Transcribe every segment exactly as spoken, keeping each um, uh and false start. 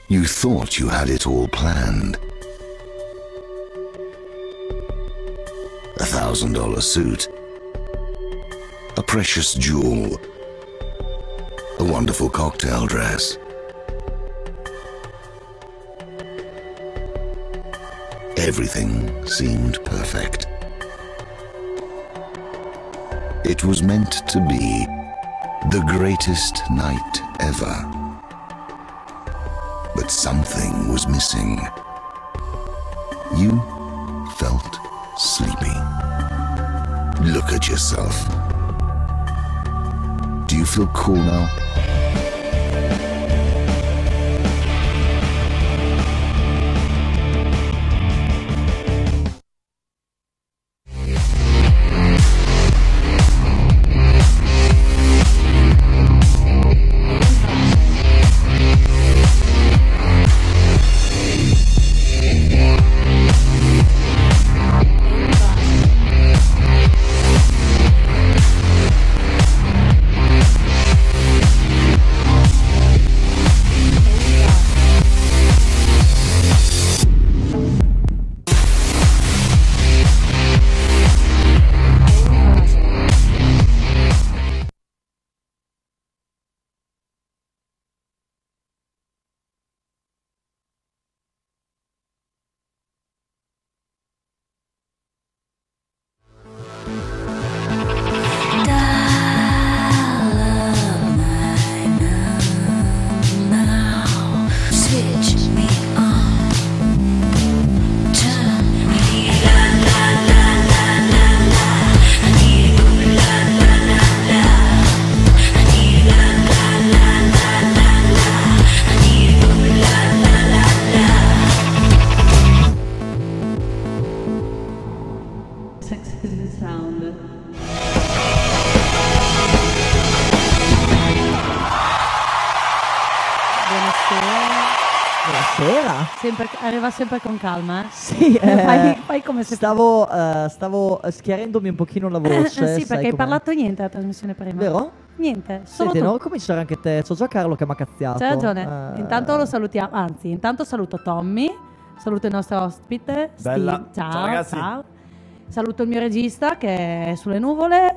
You thought you had it all planned. A thousand dollar suit, a precious jewel, a wonderful cocktail dress. Everything seemed perfect. It was meant to be the greatest night ever. But something was missing. You felt sleepy. Look at yourself. Do you feel cool now? Sempre, arriva sempre con calma, eh? Sì, eh, fai, fai come se stavo, uh, stavo schiarendomi un pochino la voce. Sì, perché hai parlato niente alla trasmissione prima. Vero? Niente, solo Senti, tu. non cominciare anche te. C'ho già Carlo che mi ha cazziato. C'hai ragione. Uh, Intanto lo salutiamo. Anzi, intanto saluto Tommy. Saluto il nostro ospite. Bella. Steve. Ciao, Ciao, ragazzi. Ciao. Saluto il mio regista che è sulle nuvole.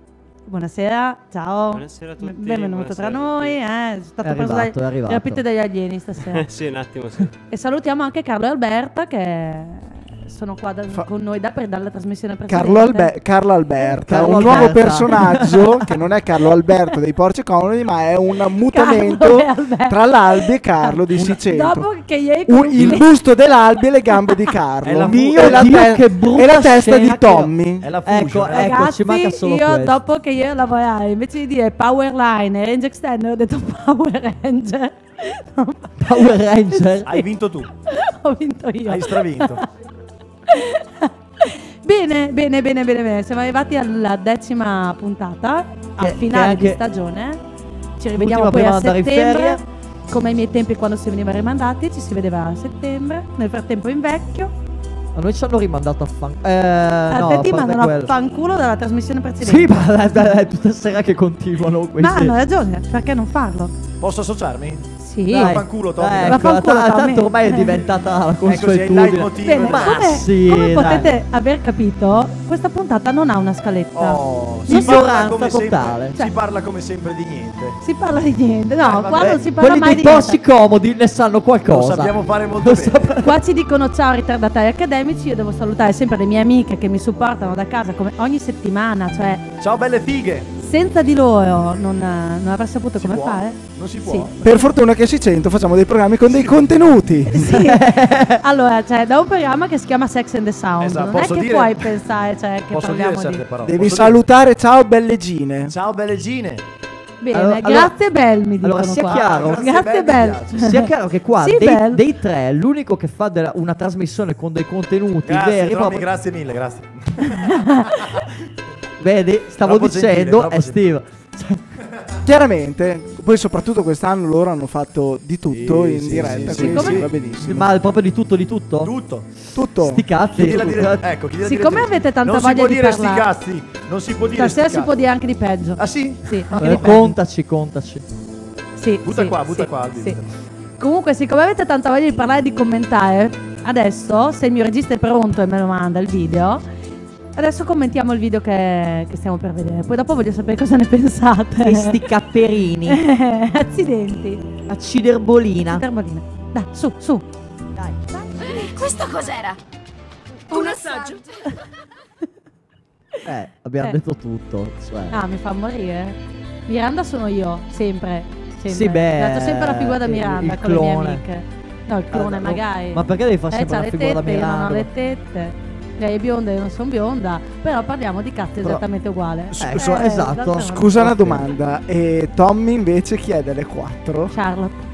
Buonasera, ciao. Buonasera a tutti. Benvenuto Buonasera tra noi. Eh. È stato È preso arrivato, è dai, arrivato. rapite dagli alieni stasera. Sì, un attimo, sì. E salutiamo anche Carlo e Alberta che sono qua da, Fa- con noi da, dalla trasmissione precedente. Carlo Albe- Carlo Alberta, Carlo un Alberta. nuovo personaggio che non è Carlo Alberto dei Porci Comodi, ma è un mutamento Carlo e Alberta. tra l'Albi e Carlo di Sicentro. Dopo che ieri Un- il busto dell'Albi e le gambe di Carlo. È la Mio e la, Dio, te- che brutta e la testa scena di che- Tommy. È la Ecco, fusion. ecco, Ragazzi, ci manca solo io questo. dopo che io lavorai invece di dire Power Line e Range Extender ho detto Power Ranger. Power Ranger. Hai vinto tu. Ho vinto io. Hai stravinto. Bene, bene, bene, bene, bene. Siamo arrivati alla decima puntata, al Che- finale che di anche stagione. Ci rivediamo l'ultima poi prima a di andare in settembre. ferie. Come ai miei tempi quando si veniva rimandati, ci si vedeva a settembre. Nel frattempo invecchio. A noi ci hanno rimandato a fan. Eh, A no, te a ti parte mandano a quello. fanculo dalla trasmissione precedente. Sì, ma è tutta sera che continuano questi. Ma hanno ragione, perché non farlo? Posso associarmi? Sì. Dai, Vaffanculo, Tommy. dai, Vaffanculo, ecco, ta- Tommy. tanto ormai è diventata la È così, è il consuetudine. leitmotiv. Bene, Ma come, sì, come dai. potete aver capito, questa puntata non ha una scaletta. Oh, Non si parla ignoranza come sempre- totale. Si Cioè- parla come sempre di niente. Si parla di niente, no, Eh, vabbè, qua non si parla Quelli mai dei di posti niente. comodi ne sanno Lo qualcosa. sappiamo fare molto Lo bene. sap- Qua ci dicono ciao ritardatari accademici, io devo salutare sempre le mie amiche che mi supportano da casa come ogni settimana, cioè Ciao belle fighe. senza di loro non, non avrei saputo Si come può? fare. Non si può. Sì. Per fortuna che si cento facciamo dei programmi con dei contenuti. Sì. Allora, cioè, da un programma che si chiama Sex and the Sound, Esatto, non è posso che dire- puoi pensare, cioè, che Posso dire parliamo certe di... parole? Devi Posso salutare ciao belle gine. dire? Ciao belle gine. Bene, Allora- grazie Bel, mi dicono allora, sia qua. chiaro. Grazie, Grazie, Bel. Bel, mi Sia chiaro che qua Sì, dei, Bel. dei tre l'unico che fa della- una trasmissione con dei contenuti Grazie, veri Tommy, proprio- grazie mille, grazie. vedi, stavo Troppo gentile, dicendo troppo è Steve. Chiaramente, poi soprattutto quest'anno loro hanno fatto di tutto Sì, in sì, diretta, sì, quindi sì. sì, va benissimo. Ma proprio di tutto di tutto? Tutto. Tutto. Sti cazzi. Chiedi la dire- ecco, chiedi la Siccome direttrice. avete tanta non si voglia può di dire sti parlare. cazzi. Non si può dire Stasera sti si può cazzi. dire anche di peggio. Ah sì? Sì, anche Eh, di peggio. contaci, contaci. Sì, Butta sì, qua, butta sì, qua, Albi, sì. butta. Comunque, siccome avete tanta voglia di parlare e di commentare, adesso, se il mio regista è pronto e me lo manda il video, adesso commentiamo il video che, che stiamo per vedere. Poi dopo voglio sapere cosa ne pensate. Questi capperini. Accidenti. La ciderbolina. Ciderbolina. Dai, su, su. Dai. Questo cos'era? Un assaggio. Eh, abbiamo Eh. detto tutto. Cioè. Ah, mi fa morire. Miranda sono io, sempre. sempre. Sì, beh, Ho fatto sempre la figura da il- Miranda il con le mie clone. amiche. No, il clone Ah, no. magari. Ma perché devi fare Eh, sempre c'ha la le figura da tette, io non ho Miranda? le tette. Lei è bionda e io non sono bionda. Però parliamo di cazzo Però- esattamente uguale. S- Eh, so- esatto. esattamente. Scusa una Ok. domanda. E Tommy invece chi è delle quattro? Charlotte.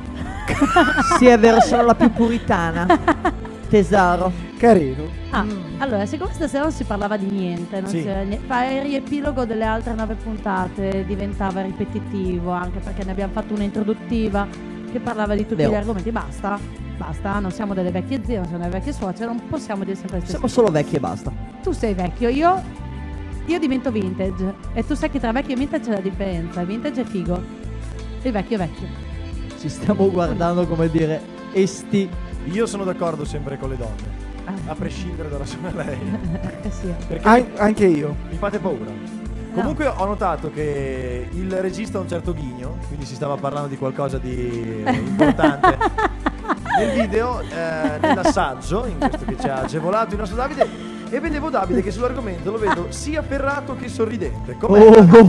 Sì, è vero, sono la più puritana. Tesoro. Carino. Ah, allora, siccome stasera non si parlava di niente, non Sì. c'era niente, fare il riepilogo delle altre nove puntate diventava ripetitivo, anche perché ne abbiamo fatto una introduttiva che parlava di tutti Vero. gli argomenti. Basta, basta, non siamo delle vecchie zie, non siamo delle vecchie suocere, non possiamo dire sempre le stesse Siamo solo vecchi e basta. Tu sei vecchio, io, io divento vintage. E tu sai che tra vecchio e vintage c'è la differenza. Il vintage è figo, il vecchio è vecchio. Ci stiamo guardando, come dire, esti. Io sono d'accordo sempre con le donne, Ah. a prescindere dalla sua lei. Eh sì. Perché An- anche io. mi fate paura. Comunque ho notato che il regista ha un certo ghigno, quindi si stava parlando di qualcosa di importante nel video, eh, nell'assaggio, in questo che ci ha agevolato il nostro Davide, e vedevo Davide che sull'argomento lo vedo sia ferrato che sorridente. Com'è?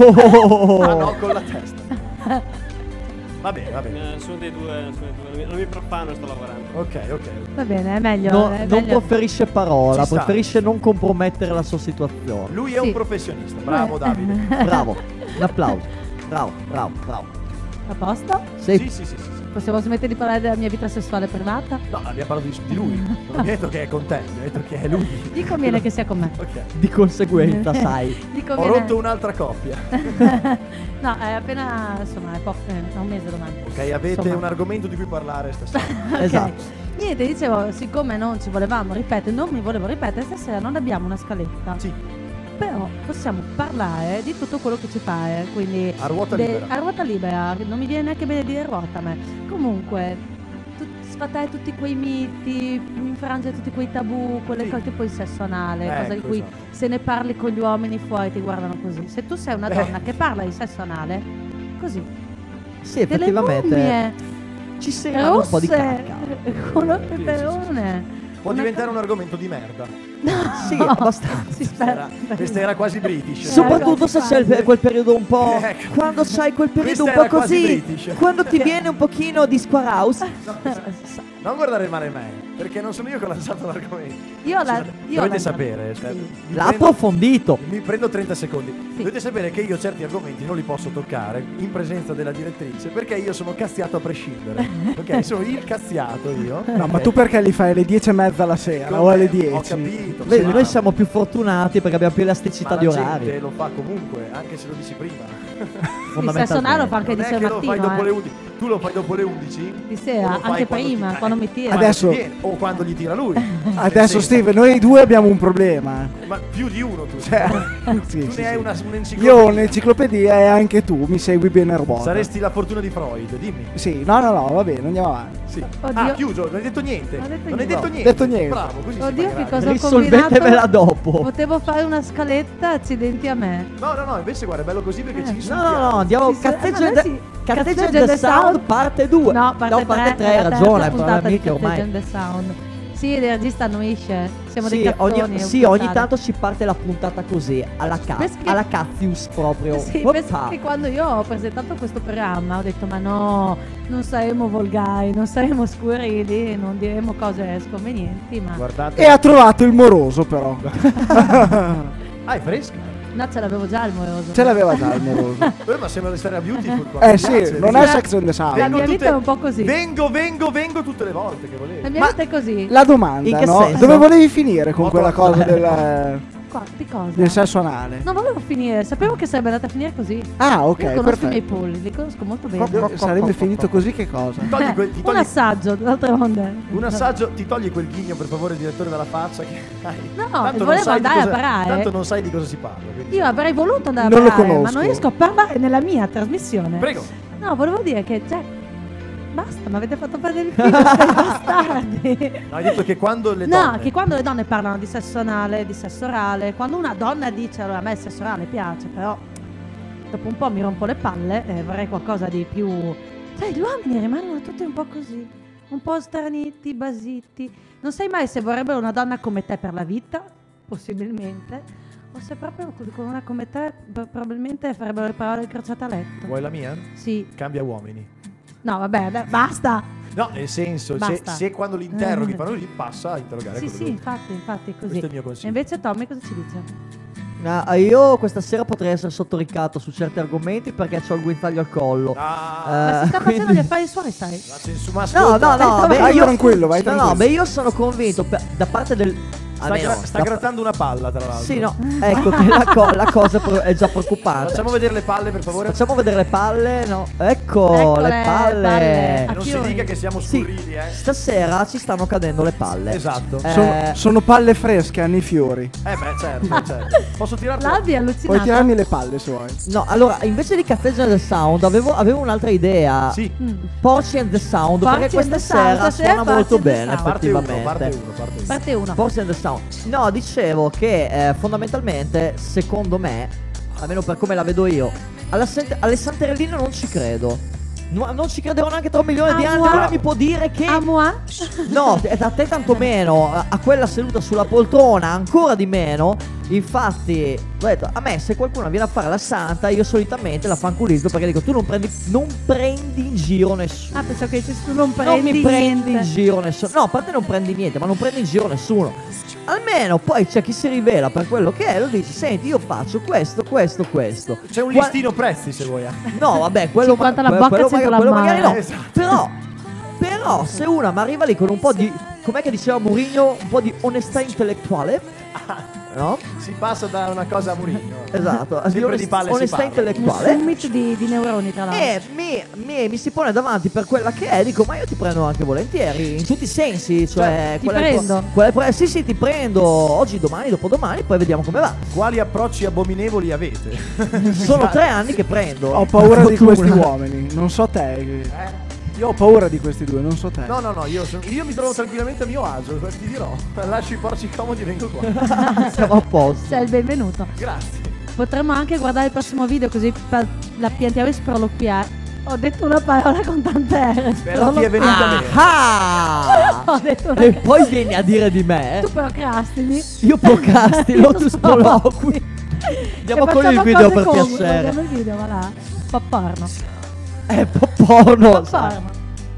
Oh. Ah no, con la testa. Va bene, va bene. Eh, sono dei due, sono dei due. Non mi profano, sto lavorando. Ok, ok. Va bene, è meglio. No, è non meglio. proferisce parola, Ci sta. preferisce non compromettere la sua situazione. Lui è Sì. un professionista. Bravo Eh. Davide. Bravo, un applauso. Bravo, bravo, bravo. A posto? Sei Sì, sì, sì, sì, sì. Possiamo smettere di parlare della mia vita sessuale privata? No, abbiamo parlato di, di lui. Non mi ha detto che è con te, mi ha detto che è lui. Gli conviene che sia con me. Ok. di conseguenza, sai. Gli Ho conviene... rotto un'altra coppia. No, è appena, insomma, è poco, è un mese domani. Ok, avete Insomma. un argomento di cui parlare stasera. Ok. Esatto. Niente, dicevo, siccome non ci volevamo ripetere, non mi volevo ripetere, stasera non abbiamo una scaletta. Sì, Però possiamo parlare di tutto quello che ci pare, quindi a ruota de- libera. a ruota libera, non mi viene neanche bene dire ruota a me. Comunque, tu- sfatare tutti quei miti, infrangere tutti quei tabù, quelle Sì. cose tipo il sesso anale, Ecco, cosa di cui esatto. se ne parli con gli uomini fuori ti guardano così. Se tu sei una Eh. donna che parla di sesso anale, così. Sì, Delle effettivamente mummie ci serve un po' di rosse, cacca. color Sì, sì, sì, peperone. Può Una diventare ca- un argomento di merda. Sì, No, abbastanza. si Questa spera. era, questa era quasi british. Soprattutto se c'è il- quel periodo un po'. Ecco. Quando c'hai quel periodo Questa un po' era quasi così. British. Quando ti viene un pochino di squarehouse. Non guardare male me, perché non sono io che ho lanciato l'argomento. Io la, Cioè, io dovete la- sapere, cioè, Sì. mi L'ha prendo- approfondito. Mi prendo trenta secondi. Sì. Dovete sapere che io certi argomenti non li posso toccare in presenza della direttrice perché io sono cazziato a prescindere. Ok, sono il cazziato io. No, ma Ok? tu perché li fai alle dieci e mezza la sera Con o alle me, dieci? Ho capito. Vedi, sì, noi ma- siamo più fortunati perché abbiamo più elasticità ma di la orari. gente lo fa comunque, anche se lo dici prima. il sesso anale lo fa anche Non di è sera che lo fai mattino, dopo eh. le undici. Tu lo fai dopo le undici? Di O sera, lo fai anche quando prima, ti- quando eh, mi tira. quando Adesso- ti viene, o quando gli tira lui. Adesso Nel senso- Steve, noi due abbiamo un problema. Ma più di uno tu. Cioè, tu sì, ne sì, hai sì. una, un'enciclopedia. Io ho un'enciclopedia e anche tu mi segui bene a ruota. Saresti la fortuna di Freud, dimmi. Sì, no, no, no, va bene, andiamo avanti. Sì. Oddio. Ah, chiuso, non hai detto niente. Non ho detto non hai niente. detto No, niente. detto niente. Bravo, così si Oddio, fa che grande. cosa ho Risolvetemela combinato? dopo. Potevo fare una scaletta, accidenti a me. No, no, no, invece guarda, è bello così perché Eh. ci No, insultiamo. no, no, andiamo. Sì, sì, Cazzeggio ma and noi the, sì. Cazzeggio Cazzeggio and and the the Sound Sound. parte due. No, parte parte tre, tre, hai la ragione. terza puntata di Mica ormai. Cazzeggio and the Sound. Sì, il regista annuisce. Siamo dei Sì, cazzoni. ogni, è sì, ogni ufficiale. tanto ci parte la puntata così, alla, ca- Pensi che- alla Cazzius proprio. Sì, Oppa. penso che quando io ho presentato questo programma ho detto ma no, non saremo volgari, non saremo scurili, non diremo cose sconvenienti, ma Guardate. E ha trovato il moroso però. Ah, è fresca. no, ce l'avevo già il moroso. Ce l'aveva già il moroso. Eh, ma sembra di stare a Beautiful qua. Eh Mi sì, piace. non Vengo- è Sex and the La Sound. vengo mia vita tutte- è un po' così. Vengo, vengo, vengo tutte le volte che La volevi. mia Ma- vita è così. La domanda, In che no? senso? Dove volevi finire con Ho quella tolto- cosa del, Qua, di cosa? del sesso anale? Non volevo finire, sapevo che sarebbe andata a finire così. Ah, ok, Io conosco i miei perfetto. polli, li conosco molto bene. Io- Sarebbe finito così che cosa? Togli quel- ti Un togli assaggio, d'altronde. un assaggio, ti togli quel ghigno per favore, direttore, dalla faccia che hai. No, Tanto non volevo sai di andare a cosa- parare. Tanto non sai di cosa si parla. quindi- Io avrei voluto andare Non a lo parlare, ma conosco. non riesco a parlare nella mia trasmissione. Prego. No, volevo dire che cioè, Basta, mi avete fatto perdere il filo, sei bastardi. No, hai detto che quando le No, donne... che quando le donne parlano di sesso anale, di sesso orale, quando una donna dice allora a me il sesso orale piace, però dopo un po' mi rompo le palle e vorrei qualcosa di più... Sai, gli uomini rimangono tutti un po' così, un po' straniti, basiti. Non sai mai se vorrebbero una donna come te per la vita, possibilmente, o se proprio con una come te p- probabilmente farebbero le parole incrociate a letto. Vuoi la mia? Sì. Cambia uomini. No, vabbè, dai, basta. No, nel senso, se, Basta. se quando li interroghi fanno lì, passa a interrogare Sì, quello sì, lì. infatti, infatti, così. Questo è il mio consiglio. E invece Tommy cosa ci dice? Ah, io questa sera potrei essere sotto ricatto su certi argomenti perché ho il guinzaglio al collo. Ah, Ma si sta quindi- facendo gli affari suoi, sai? la censura, ma No, ascolta, no, no, beh, Vai io, tranquillo, vai no, no, tranquillo. beh, io sono convinto per- da parte del Sta, almeno, gra- sta da- grattando una palla, tra l'altro. Sì, no, ecco che la, co- la cosa pro- è già preoccupante. Facciamo vedere le palle, per favore. Facciamo vedere le palle, no? Ecco, Eccole, le palle. palle. E non si Acchioni. dica che siamo Sì, scurrili, eh. stasera ci stanno cadendo le palle. Esatto. Eh, Sono, sono palle fresche, hanno i fiori. Eh beh, certo, certo. Posso tirarti? L'Albi è Puoi allucinato. tirarmi le palle se vuoi. No, allora, invece di cazzeggiare del sound, avevo, avevo un'altra idea. Sì. Mm. Porci and the Sound, Porci perché and questa the Sound, sera stasera suona Porci molto and the bene, Sound. Parte uno, effettivamente. parte uno, parte uno. Parte uno. Porci and the Sound. No, dicevo che eh, fondamentalmente, secondo me, almeno per come la vedo io, alla sent- alle Santerelline non ci credo. No- non ci crederò neanche tra un milione di Ah, anni. wow. Allora mi può dire che. A moi? No, te- a te tanto meno, a, a quella seduta sulla poltrona ancora di meno. Infatti, ho detto, a me se qualcuno viene a fare la santa, io solitamente la fanculizzo perché dico tu non prendi, non prendi in giro nessuno. Ah, penso che dicessi tu non non prendi mi prendi niente. in giro nessuno. No, a parte non prendi niente, ma non prendi in giro nessuno. Almeno poi c'è chi si rivela per quello che è, lo dice, senti io faccio questo, questo, questo. C'è un Qua- listino prezzi, se vuoi. eh. No, vabbè, quello, ma- cinquanta la quello- bocca, quello cento magari, la quello magari no. mano. Esatto. Però, però, se una mi arriva lì con un po' di, com'è che diceva Mourinho, un po' di onestà intellettuale, no? Si passa da una cosa a Murigno. Esatto, Sempre di palle si onestà parla. Un intellettuale. summit di, di neuroni, tra l'altro. E mi, mi- mi si pone davanti per quella che è, dico ma io ti prendo anche volentieri, in tutti i sensi, cioè... Ti qual è il pro- prendo. qual è il pro- sì sì ti prendo, oggi, domani, dopodomani, poi vediamo come va. Quali approcci abominevoli avete? Sono tre anni che prendo. Ho paura di Fortuna. questi uomini, non so te. Eh? Io ho paura di questi due, non so te. No, no, no, io, sono- io mi trovo tranquillamente a mio agio, ti dirò. Lascio i porci comodi e vengo qua. Siamo a posto. Sei il benvenuto. Grazie. Potremmo anche guardare il prossimo video così per la piantiamo di sproloquiare. Ho detto una parola con tante R. Però ti è venuta bene. Ah! Ho detto una E poi vieni a dire di me. Tu procrastini. Io procrastino, Io tu so. sproloqui. Andiamo E con il facciamo video cose per comode, piacere. Guardiamo il video, va là. Po' porno. È po' porno. Po' sai. porno.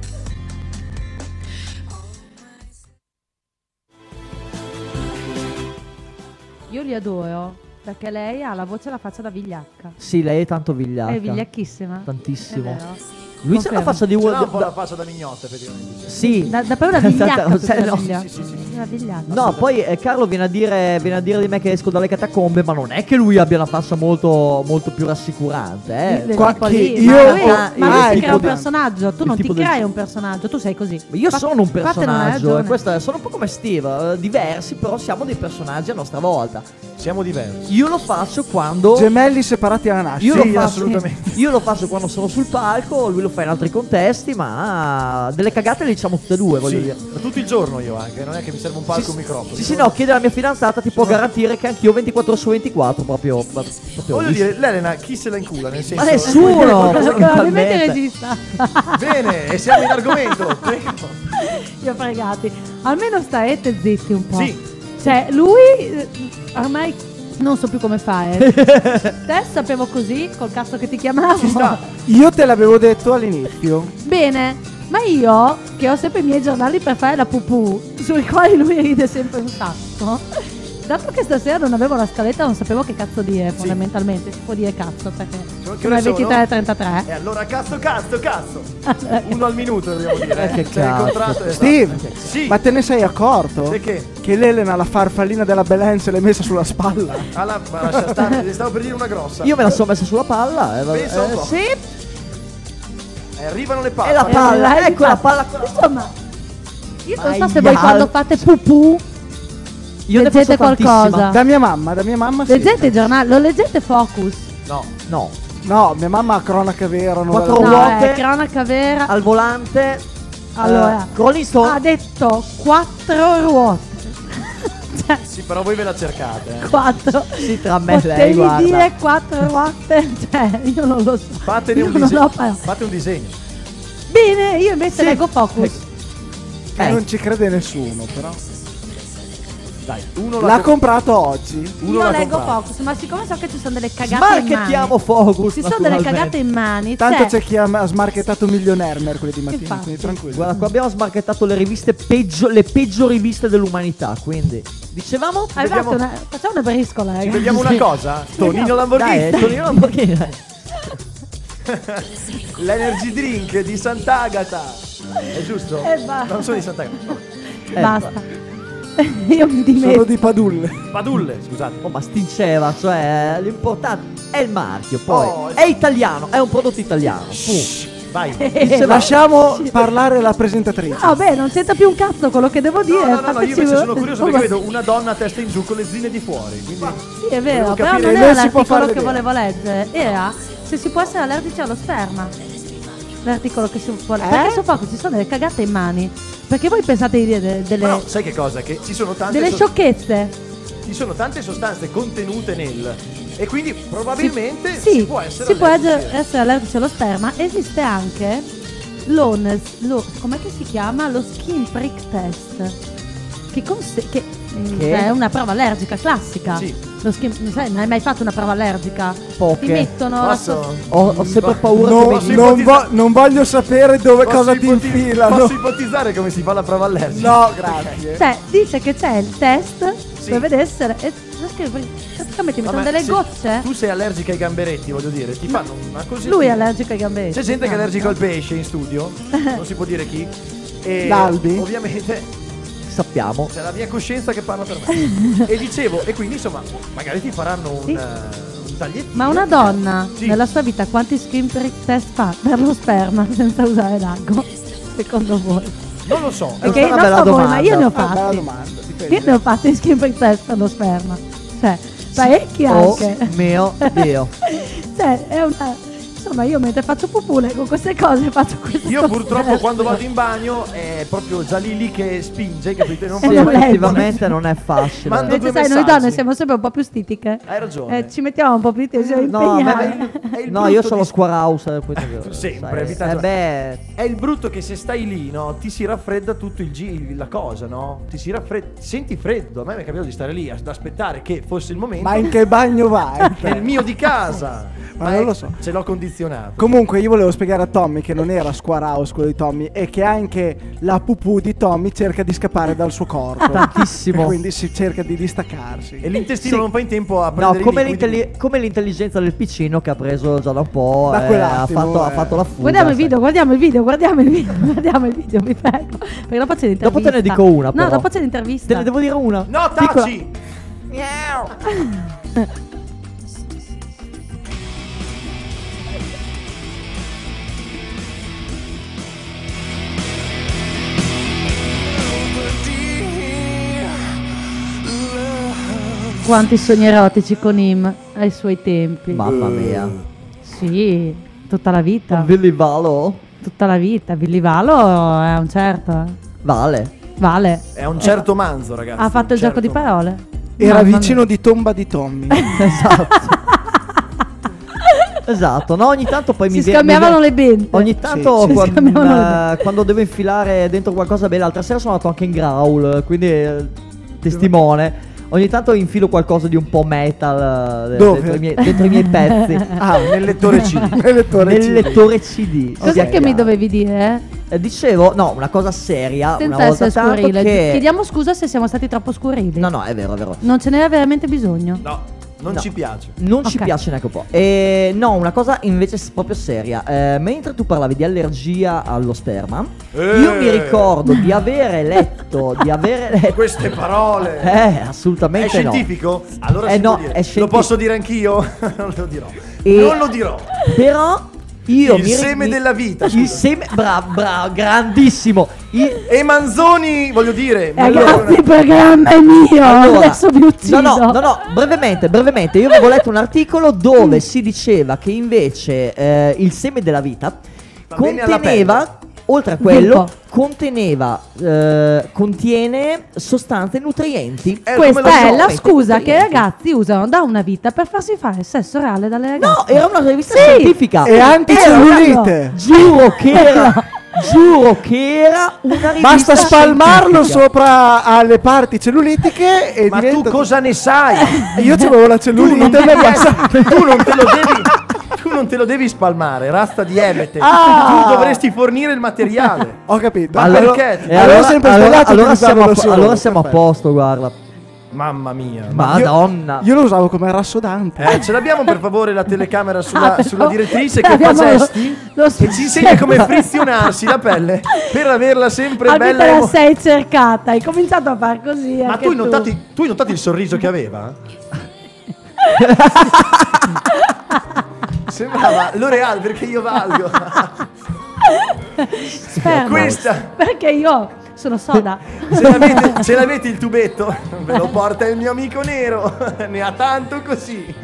Io li adoro perché lei ha la voce e la faccia da vigliacca. Sì, lei è tanto vigliacca. È vigliacchissima. Tantissimo. È vero. Lui c'ha la Confermo. faccia di Ce uno. l'ha un po' da- la faccia da mignotta, effettivamente. sì. Sì. Da, da proprio da vigliacca. più Sai, che da no. vigliacca. Sì, sì, sì, sì. Da vigliacca. No, poi eh, Carlo viene a, dire, viene a dire di me che esco dalle catacombe, ma non è che lui abbia una faccia molto, molto più rassicurante, eh. Del Qua- tipo che lì. io ma lui, ho- ma lui ah, si il crea un tipo di- personaggio, tu il non ti tipo del- crei un personaggio, tu sei così. Io Fa- sono un infatti non hai personaggio, e ragione. questo è- sono un po' come Steve, eh, diversi, però siamo dei personaggi a nostra volta. Siamo diversi. Io lo faccio quando. Gemelli separati alla nascita. Io, Sì, lo faccio, assolutamente. io lo faccio quando sono sul palco, lui lo fa in altri contesti, ma delle cagate le diciamo tutte e due, voglio Sì, dire. ma tutto il giorno io anche, non è che mi serve un palco Sì, un microfono. Sì, sì, no, chiede alla mia fidanzata, ti può garantire che anch'io ventiquattro su ventiquattro, proprio. proprio Voglio dire, l'Elena, chi se la incula? Nel senso, Ma nessuno! Perché ovviamente totalmente. regista. Bene, e siamo in argomento. Prego. Io fregati. Almeno starete zitti un po'. Sì. Cioè, lui eh, ormai non so più come fare. Te sapevo così, col cazzo che ti chiamavo. Ci sta. Io te l'avevo detto all'inizio. Bene, ma io, che ho sempre i miei giornali per fare la pupù, sui quali lui ride sempre un sacco, dato che stasera non avevo la scaletta, non sapevo che cazzo dire, fondamentalmente. Si può dire cazzo, perché Sono- che sono le ore sono? ventitré e trentatré. E allora cazzo, cazzo, cazzo. Uno al minuto dobbiamo dire. Eh, che C'è il cazzo. contratto. esatto. Steve, Sì. ma te ne sei accorto? Perché? Che l'Elena, la farfallina della Belen, se l'è messa sulla spalla. Alla, ma lascia stare, stavo per dire una grossa. Io me la sono messa sulla palla. Eh, vabbè. Pensa un Eh, po'. sì, E arrivano le palle. e la palla, Eh, ecco la palla. Insomma, io non so Maial. se voi quando fate pupù Io ne leggete faccio tantissima. qualcosa. Da mia mamma, da mia mamma sì. Leggete i giornali, lo leggete Focus. No. No. No, mia mamma ha cronaca vera. Non Quattro ve la- No, ruote. è cronaca vera. Al volante. Allora, eh, Rolling Stone. ha detto quattro ruote. Cioè, Sì, però voi ve la cercate. Eh. quattro. Sì, tra me e lei, Potevi guarda. dire quattro ruote? Cioè, io non lo so. Fatene Io un non disegno. ho parole. Fate un disegno. Bene, io invece Sì. leggo Focus. Che Eh. non ci crede nessuno, però. Dai, uno L'ha l'ha comprato oggi. Uno Io l'ha leggo comprato. Focus, ma siccome so che ci sono delle cagate in mani. Smarchettiamo Focus. Ci sono delle naturalmente. cagate in mani. Tanto cioè, c'è chi ha ha smarchettato Millionaire mercoledì mattina, Infatti. quindi tranquillo. Guarda, qua abbiamo smarchettato le riviste peggio, le peggio riviste dell'umanità. Quindi, dicevamo? hai vediamo- fatto una, facciamo una briscola, Ci ragazzi. vediamo una cosa? Tonino Lamborghini. Dai, Tonino Lamborghini. dai. L'energy drink di Sant'Agata. È giusto? E basta. Non sono di Sant'Agata. no. Eh, Basta. Io mi Sono dimetto. di Padulle. Padulle, scusate. Oh, ma stinceva, cioè l'importante è il marchio, poi Oh, è italiano, è un prodotto italiano. Fu. Vai. Diceva- Lasciamo parlare la presentatrice. Ah, beh, non c'entra più un cazzo quello che devo dire. No, no, no, no, io fateci- invece sono curioso perché Oh, vedo una donna a testa in giù con le zine di fuori. Quindi Sì, è vero, volevo però capire- non non era si può l'articolo fare che vedere. volevo leggere, era se si può essere allergici allo sperma. L'articolo che si vuole. Eh? Perché su Focus ci sono delle cagate in mani. Perché voi pensate di dire de- delle, Però sai che cosa? Che ci sono tante delle so- sciocchezze? ci sono tante sostanze contenute nel e quindi probabilmente sì, si può essere si può allergici. essere essere allergici allo sperma. Esiste anche l'O N S, lo, com'è che si chiama? Lo skin prick test. Che, conse- che, mm, Che? è una prova allergica classica. Sì. Lo skin, non sai, non hai mai fatto una prova allergica? Poche. Ti mettono la Posso? so- Ho, ho sempre paura No, che Posso mi... non, ipotizzare- vo- non voglio sapere dove Posso cosa ti ipoti- infilano. Posso ipotizzare come si fa la prova allergica? No, grazie. Cioè, dice che c'è il test Sì. dove deve essere. E lo scrive, praticamente mettono Vabbè, delle se gocce. Tu sei allergica ai gamberetti, voglio dire, ti fanno una così. Lui è allergico ai gambetti. C'è gente che è No. allergica al pesce in studio, non si può dire chi. E L'Albi? ovviamente Sappiamo. c'è la mia coscienza che parla per me. E dicevo, e quindi insomma, magari ti faranno un, Sì. eh, un tagliettino. Ma una donna Sì. nella sua vita quanti skin prick test fa per lo sperma senza usare l'ago? Secondo voi? Non lo so. È Perché una non bella so voi, ma domanda. io ne ho Ah, bella fatti. domanda, dipende. Io ne ho fatti skin prick test per lo sperma. Cioè, parecchi Oh anche. mio Dio. Cioè, è una. Insomma, io mentre faccio pupù leggo queste cose, faccio queste Io cose. purtroppo quando vado in bagno è proprio già lì lì che spinge, capito? Non Sì, posso Sì, mai- effettivamente non è facile. Mando- Invece, due sai, noi messaggi. donne siamo sempre un po' più stitiche. Hai ragione. Eh, ci mettiamo un po' più di siamo No, impegnati. ma- È il no, brutto io sono di- square house. quindi, Sempre, sai, evitando- Eh beh, È il brutto che se stai lì, no, ti si raffredda tutto il gi- la cosa, no? Ti si raffredda, ti senti freddo. A me mi è capitato di stare lì ad aspettare che fosse il momento. Ma in che bagno vai? Nel mio di casa. Ma è- non lo so. Ce l'ho condizionato. Comunque io volevo spiegare a Tommy che non era Square House quello di Tommy e che anche la pupù di Tommy cerca di scappare dal suo corpo. Tantissimo. E quindi si cerca di distaccarsi. E l'intestino Sì. non fa in tempo a no, prendere come, i liquidi. l'intelli- come l'intelligenza del piccino che ha preso già da un po'. Da eh, ha, quell'attimo, fatto, ha eh. fatto la fuga. Guardiamo il sai. video, guardiamo il video, guardiamo il video, guardiamo il video, vi prego. Perché dopo c'è l'intervista. Dopo te ne dico una, No, però. dopo c'è l'intervista. Te ne devo dire una. No, Piccola. taci! Quanti sogni erotici con Im ai suoi tempi. Mamma mia. Sì, tutta la vita. Willy Valo? Tutta la vita. Billy Valo è un certo. eh. Vale. Vale. È un certo manzo, ragazzi. Ha fatto il un gioco di certo parole. Era Mamma vicino di tomba di Tommy. Esatto. Esatto, no, ogni tanto poi Si mi viene- scambiavano mi le viene- bende. Ogni tanto Sì, si quan- scambiavano le eh, bende. quando devo infilare dentro qualcosa bene, l'altra sera sono andato anche in growl, quindi eh, testimone. Ogni tanto infilo qualcosa di un po' metal eh, Dove? dentro i miei, dentro i miei pezzi. Ah, nel lettore C D. Nel lettore Nel C D. lettore C D. Cos'è sia che mi chiaro. dovevi dire? Eh, dicevo, no, una cosa seria, Senza una volta essere tanto scurrile. che... Chiediamo scusa se siamo stati troppo scurili. No, no, è vero, è vero. Non ce n'era veramente bisogno. No, non No. ci piace. Non ci Ok. piace neanche un po'. E no, una cosa invece s- proprio seria. Eh, mentre tu parlavi di allergia allo sperma, Eh. io mi ricordo di avere letto, di avere letto. Queste parole. Eh, È assolutamente no. scientifico? Allora Eh si no, può dire. è Lo scientifico. posso dire anch'io? Non lo dirò. E- Non lo dirò. Però Io il mi- seme mi- della vita. Il scusa. seme, bravo, bravo, grandissimo. Il- E Manzoni, voglio dire, Ragazzi, il programma è mio. Allora, Adesso vi uccido. No, no, no, no, brevemente, brevemente. Io avevo letto un articolo dove si diceva che invece eh, il seme della vita Va bene alla conteneva, oltre a quello, Vivo. conteneva, eh, contiene sostanze nutrienti. Eh, come Questa lo è so, la mette scusa che i nutrienti. ragazzi usano da una vita per farsi fare il sesso orale dalle ragazze. No, era una rivista Sì. scientifica. E anticellulite. Giuro che era, giuro che era una rivista Basta spalmarlo scientifica. sopra alle parti cellulitiche e Ma diventa... tu cosa ne sai? Io c'avevo la Tu cellulite non, e mi è ti- basta- tu non te lo devi tu non te lo devi spalmare, razza di emete. Ah. Tu dovresti fornire il materiale. Ho capito. Ma Allora- perché? E Allora allora, sempre allora- sbagliato allora utilizzarlo siamo, a da po- solo, allora siamo a perfetto. posto, guarda. Mamma mia. Madonna. Io lo usavo come rassodante. Eh, ce l'abbiamo per favore la telecamera sulla, Ah, sulla però- direttrice che fa abbiamo lo- gesti lo e ci insegna specchio. come frizionarsi la pelle per averla sempre Albi bella te e la mo- sei cercata, hai cominciato a far così. Ma anche tu hai, notati, tu hai notato il sorriso che aveva? Sembrava L'Oreal perché io valgo. Fermo, Questa. Perché io sono soda. Ce l'avete, ce l'avete il tubetto? Ve lo porta il mio amico nero. Ne ha tanto così.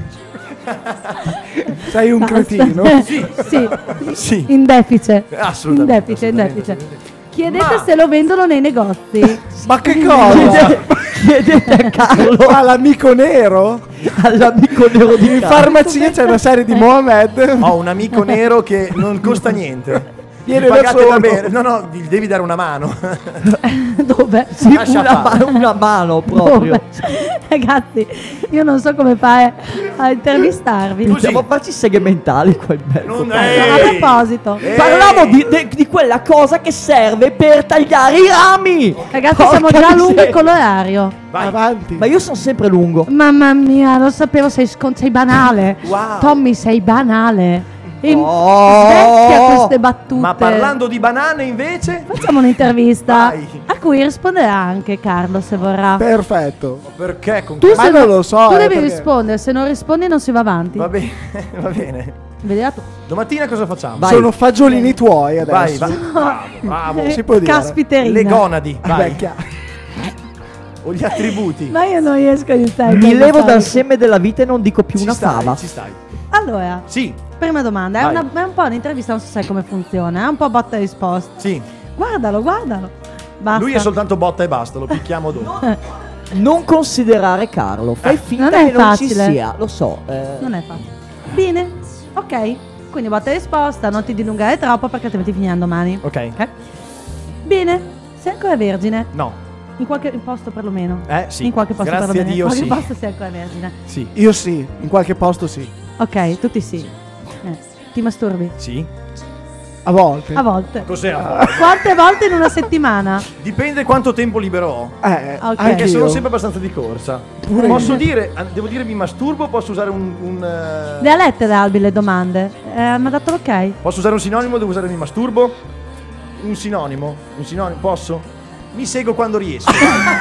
Sei un cretino. sì, sì, Sì. in deficit. Assolutamente, In deficit, in assolutamente, deficit. Chiedete Ma- se lo vendono nei negozi. Ma che cosa? Chiedete a Carlo, All'amico nero? all'amico nero di In Carlo. farmacia c'è una serie di Mohamed. Ho un amico nero che non costa niente. Viene Gli da pagate solo. da bere. No, no, gli devi dare una mano. Dove? Sì, Lascia una, fare. ma- una mano proprio. Dove? Ragazzi, io non so come fare a intervistarvi. Così. Possiamo farci segmentali qua in mezzo. Non A Ehi! proposito, Eh. Parliamo di, de- di quella cosa che serve per tagliare i rami. ragazzi, Porca siamo già lunghi miseria. con l'orario. Vai. Avanti. Ma io sono sempre lungo. Mamma mia, lo sapevo, sei, scon- sei banale. Wow. Tommy, sei banale. E Oh. svecchia queste battute. Ma parlando di banane invece? Facciamo un'intervista Vai. a cui risponderà anche Carlo se vorrà. Perfetto. Perché con Tu Ma se non lo so, Tu eh, devi perché- rispondere, se non rispondi non si va avanti. Va bene, va bene. Vedrà tu. Domattina cosa facciamo? Vai. Sono fagiolini tuoi adesso. Vai, vai. Bravo, bravo. Si può dire. Caspiterina. Le gonadi, vai. Beh, chiaro. O gli attributi. Ma io non riesco a iniziare. Mi con levo questa- dal seme della vita e non dico più Ci una stai, fava. ci stai. Allora, Sì, prima domanda, è, Vai. una- è un po' un'intervista, non so se sai come funziona, è un po' botta e risposta. sì. Guardalo, guardalo. Basta. Lui è soltanto botta e basta, lo picchiamo dopo. Non considerare Carlo. Fai finta non è che non ci facile. sia. Lo so. eh. Non è facile. Bene, ok. Quindi botta e risposta, non ti dilungare troppo perché altrimenti finiamo domani. Ok. Ok? Bene, sei ancora vergine? No. In qualche posto perlomeno? Eh, sì. In qualche posto Grazie a perlomeno. Dio, In qualche sì. posto sei ancora vergine. Sì. Io sì, in qualche posto sì. Ok, tutti sì. Eh, ti masturbi? Sì. A volte. A volte. Cos'è a volte? Quante volte in una settimana? Dipende quanto tempo libero ho. Eh, Ok. Perché anche sono io. sempre abbastanza di corsa. Pure Posso io. dire, ah, devo dire mi masturbo o posso usare un, un eh, Le ha lette le Albi le domande? Eh, mi ha dato l'ok? posso usare un sinonimo, devo usare mi masturbo? Un sinonimo? Un sinonimo, posso? Mi seguo quando riesco.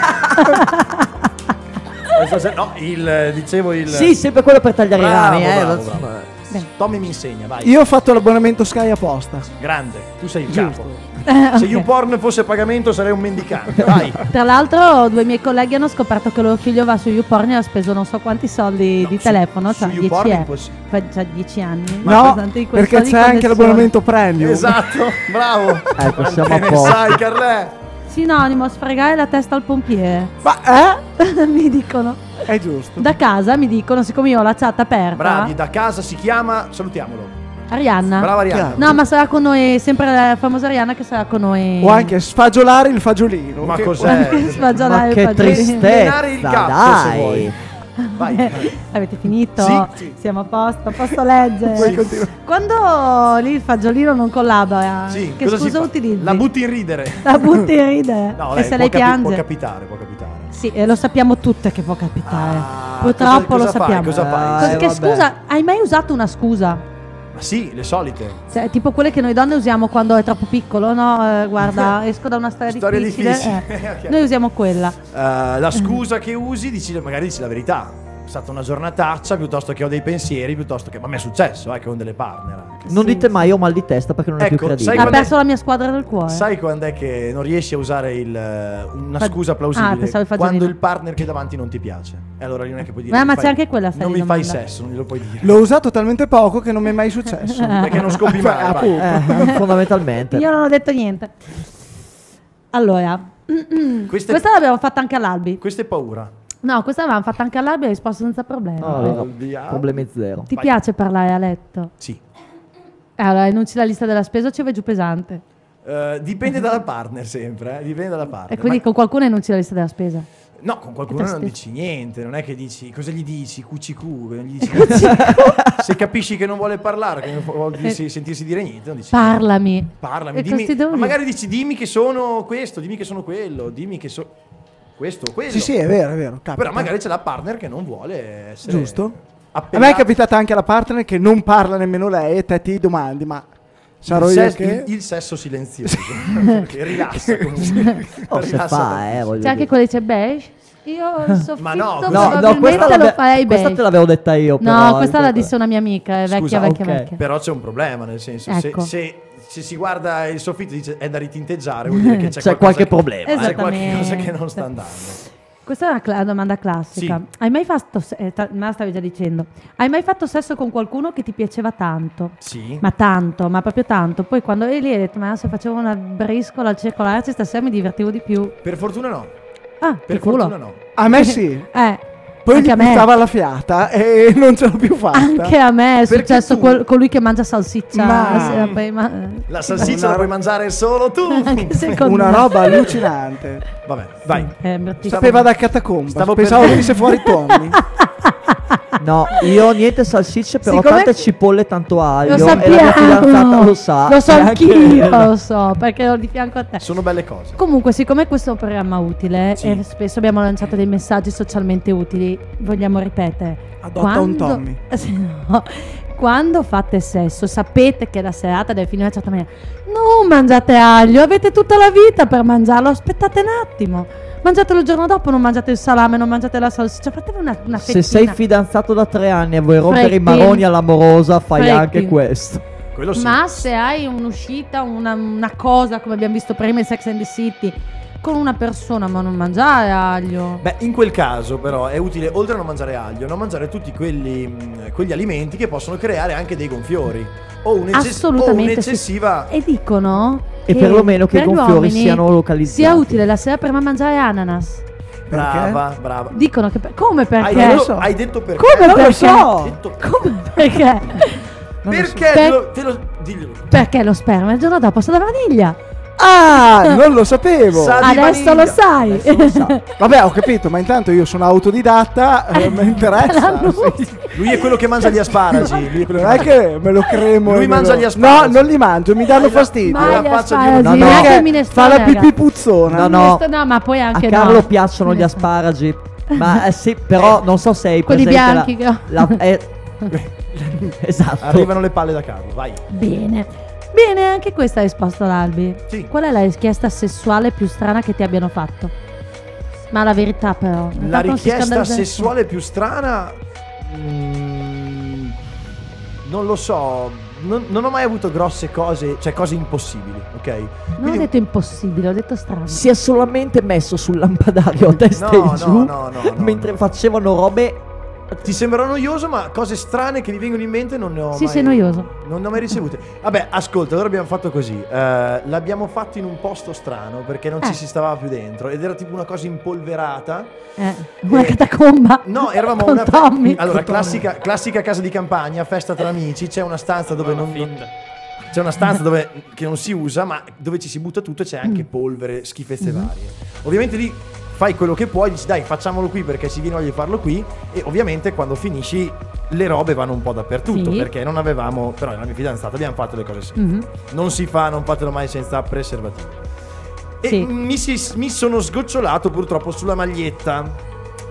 Questa se- no, il dicevo il Sì, sempre quello per tagliare Bravo, i rami. Eh. bravo, lo- bravo. Bene. Tommy mi insegna, vai. Io ho fatto l'abbonamento Sky apposta. Grande, tu sei il Giusto. capo. Eh, Se ok. YouPorn fosse a pagamento sarei un mendicante. Vai. Tra l'altro due miei colleghi hanno scoperto che loro figlio va su YouPorn e ha speso non so quanti soldi No, di su- telefono, su cioè YouPorn dieci è eh. impossibile. Fa già dieci anni. No, Tanti di quei perché soldi c'è di anche connessione. l'abbonamento premium. Esatto, bravo. Ecco, siamo Quante a ne posto. sai, Carlè? Sinonimo, sfregare la testa al pompiere. Ma eh? Mi dicono. È giusto. Da casa mi dicono, siccome io ho la chat aperta. Bravi, da casa si chiama, salutiamolo. Arianna. Brava Arianna. No, ma sarà con noi, sempre la famosa Arianna che sarà con noi. O anche sfagiolare il fagiolino. Ma che- cos'è? Sfagiolare Ma il che fagiolino. Menare il tristezza, cazzo, se dai. vuoi. Vai. Avete finito? Sì, sì. Siamo a posto, posso leggere. Puoi continuare. Quando lì il fagiolino non collabora, Sì, che cosa si scusa fa? utilizzi? La butti in ridere. La butti in ridere. No, e lei se può lei capi- piange? può capitare, può capitare. Sì, e lo sappiamo tutte che può capitare. Ah, Purtroppo cosa- lo cosa fai? sappiamo. Cosa fai? Ah, Cosa- eh, che vabbè. scusa, hai mai usato una scusa? Ma sì, le solite. Cioè, tipo quelle che noi donne usiamo quando è troppo piccolo, no? Eh, guarda, esco da una storia, Storia difficile. difficile. eh. Ok. Noi usiamo quella. Eh, la scusa che usi, dici, magari dici la verità. stata una giornataccia, piuttosto che ho dei pensieri, piuttosto che... Ma mi è successo, eh, che con delle partner anche. Non dite mai ho mal di testa perché non è Ecco, più credibile. sai Ha quando è- perso la mia squadra del cuore. Sai quando è che non riesci a usare il, una Fa- scusa Ah, plausibile? pensavo il fagiolino. Quando il partner che hai davanti non ti piace. E allora lì non è che puoi dire... Ma- mi ma fai- c'è anche quella, sai, Non di mi fai domanda. sesso, non glielo puoi dire. L'ho usato talmente poco che non mi è mai successo. Perché non scopi mai. Cioè, vai. appunto. Eh, fondamentalmente. Io non ho detto niente. Allora, Queste, questa l'abbiamo fatta anche all'Albi. questa è paura. No, questa l'avevamo fatta anche all'Albi e hai risposto senza problemi. No, no, no, Al diavolo. problemi zero. Ti Vai. piace parlare a letto? Sì. Allora, enunci la lista della spesa o ci vai giù pesante? Eh, dipende dalla partner sempre, eh, dipende dalla partner. E quindi Ma- con qualcuno enunci la lista della spesa? No, con qualcuno Che non te dici niente, non è che dici cosa gli dici, cucicu, non gli dici se capisci che non vuole parlare, che non vuole dirsi- sentirsi dire niente, non dici Parlami. parlami, E dimmi, cosa ti devo ma dire? magari dici dimmi che sono questo, dimmi che sono quello, dimmi che so questo, quello. Sì, sì, è vero, è vero. capita. Però magari c'è la partner che non vuole essere Giusto. A appellata. me è capitata anche la partner che non parla nemmeno lei e te ti domandi, ma sarò il, io ses- che... il, il sesso silenzioso che rilassa comunque. Oh, se Rilassa fa, tantissimo. eh, voglio C'è anche dire. quello che dice beige? Io il soffitto Ma no, No, probabilmente no, questa, lo l'avevo- farei questa beige. te l'avevo detta io. No, però, questa la ripeto. disse una mia amica, è vecchia, Scusa, vecchia, ok. vecchia. Però c'è un problema, nel senso, Ecco. se, se, se si guarda il soffitto e dice è da ritinteggiare, vuol dire che c'è, C'è qualcosa qualche che- problema. Esatto. C'è qualche cosa che non Esattamente. sta andando. Questa è una, cla- domanda classica. Sì. Hai mai fatto, se- eh, ta- me la stavi già dicendo, hai mai fatto sesso con qualcuno che ti piaceva tanto? Sì. Ma tanto, ma proprio tanto. Poi quando eri lì hai detto, ma se facevo una briscola al circolarci stasera mi divertivo di più. Per fortuna no. Ah, Per che culo. fortuna no. A me sì. Eh, Poi anche gli a me. buttava la fiata e non ce l'ho più fatta. Anche a me è Perché successo tu- quel- colui che mangia salsiccia. Ma- la sera, poi ma- La salsiccia Una- la puoi mangiare solo tu. Anche secondo Una me. roba allucinante. Vabbè, vai. È bruttissimo. Sapeva da catacomba. Stavo per- Pensavo venisse fuori Tommy. No, io niente salsicce, però Siccome- tante cipolle, tanto aglio. Lo E la mia fidanzata sappiamo. lo sa. Lo so e anche- anch'io, lo so, perché ero di fianco a te. Sono belle cose. Comunque, siccome questo è un programma utile Sì. e spesso abbiamo lanciato dei messaggi socialmente utili, vogliamo ripetere. Adotta un Tommy. Sì, no. Quando fate sesso, sapete che la serata deve finire in una certa maniera. Non mangiate aglio, avete tutta la vita per mangiarlo. Aspettate un attimo. Mangiatelo il giorno dopo, non mangiate il salame, non mangiate la salsiccia. Fatevi una, una Se fettina. sei fidanzato da tre anni e vuoi rompere i Fretti. maroni all'amorosa, fai Fretti. anche questo. Quello sì. Ma se hai un'uscita, una, una cosa, come abbiamo visto prima in Sex and the City, con una persona, ma non mangiare aglio. Beh, in quel caso però è utile, oltre a non mangiare aglio, non mangiare tutti quelli, mh, quegli alimenti che possono creare anche dei gonfiori. O, un'ecce- o Assolutamente sì. un'eccessiva... E dicono E che perlomeno che i per gli gonfiori uomini siano localizzati. sia utile la sera prima mangiare ananas. Brava, brava. Dicono che per- come Hai perché? detto, so. hai detto perché? Come Non lo perché? so. Hai detto Come perché? perché? Per- Te lo, te lo, diglielo. Perché lo sperma il giorno dopo sa la vaniglia. Ah, non lo sapevo. Sa- di Adesso vaniglia. lo sai. Adesso lo sa. Vabbè, ho capito, ma intanto io sono autodidatta, eh, mi interessa. L'annusi. Lui è quello che mangia gli asparagi. Lui è quello Non è che me lo cremo. Lui e me mangia lo- gli asparagi. No, non li mangio, mi danno Hai la- fastidio. Hai Mai la gli faccia di asparagi, un- No, no. neanche il Perché minestrone, fa la pipì ragazzi. puzzona. No, no. Minestrone- no, ma poi A anche Carlo no. piacciono gli Minestrone. asparagi. Ma eh, sì, però non so se hai Quelli presente bianchi che ho. la, la- eh, esatto. Arrivano le palle da Carlo, vai. Bene. Bene, anche questa ha risposto l'Albi. Sì. Qual è la richiesta sessuale più strana che ti abbiano fatto? Ma la verità però. La Intanto non si richiesta scandalizza sessuale più strana... mm, non lo so. Non, non ho mai avuto grosse cose, cioè cose impossibili, ok? nessuno. Non Quindi- ho detto impossibile, ho detto strano. Si è solamente messo sul lampadario a testa No, in no, giù no, no, no, mentre no. facevano robe. Ti sembra noioso, ma cose strane che mi vengono in mente non ne ho Sì, mai... sei noioso. Non ne ho mai ricevute. Vabbè, ascolta, allora abbiamo fatto così. eh, l'abbiamo fatto in un posto strano perché non ci Eh. si stava più dentro ed era tipo una cosa impolverata. Eh, una Eh, catacomba. No, eravamo Con una fe- Tommy. Allora, classica, classica casa di campagna, festa tra amici, c'è una stanza dove non, non- c'è una stanza dove che non si usa, ma dove ci si butta tutto e c'è anche polvere, schifezze Mm-hmm. varie. Ovviamente lì fai quello che puoi, dici dai, facciamolo qui perché ci viene voglia di farlo qui e ovviamente quando finisci le robe vanno un po' dappertutto Sì. perché non avevamo, però la mia fidanzata abbiamo fatto le cose senza. Mhm. Non si fa, non fatelo mai senza preservativo. E Sì. mi, si- mi sono sgocciolato purtroppo sulla maglietta.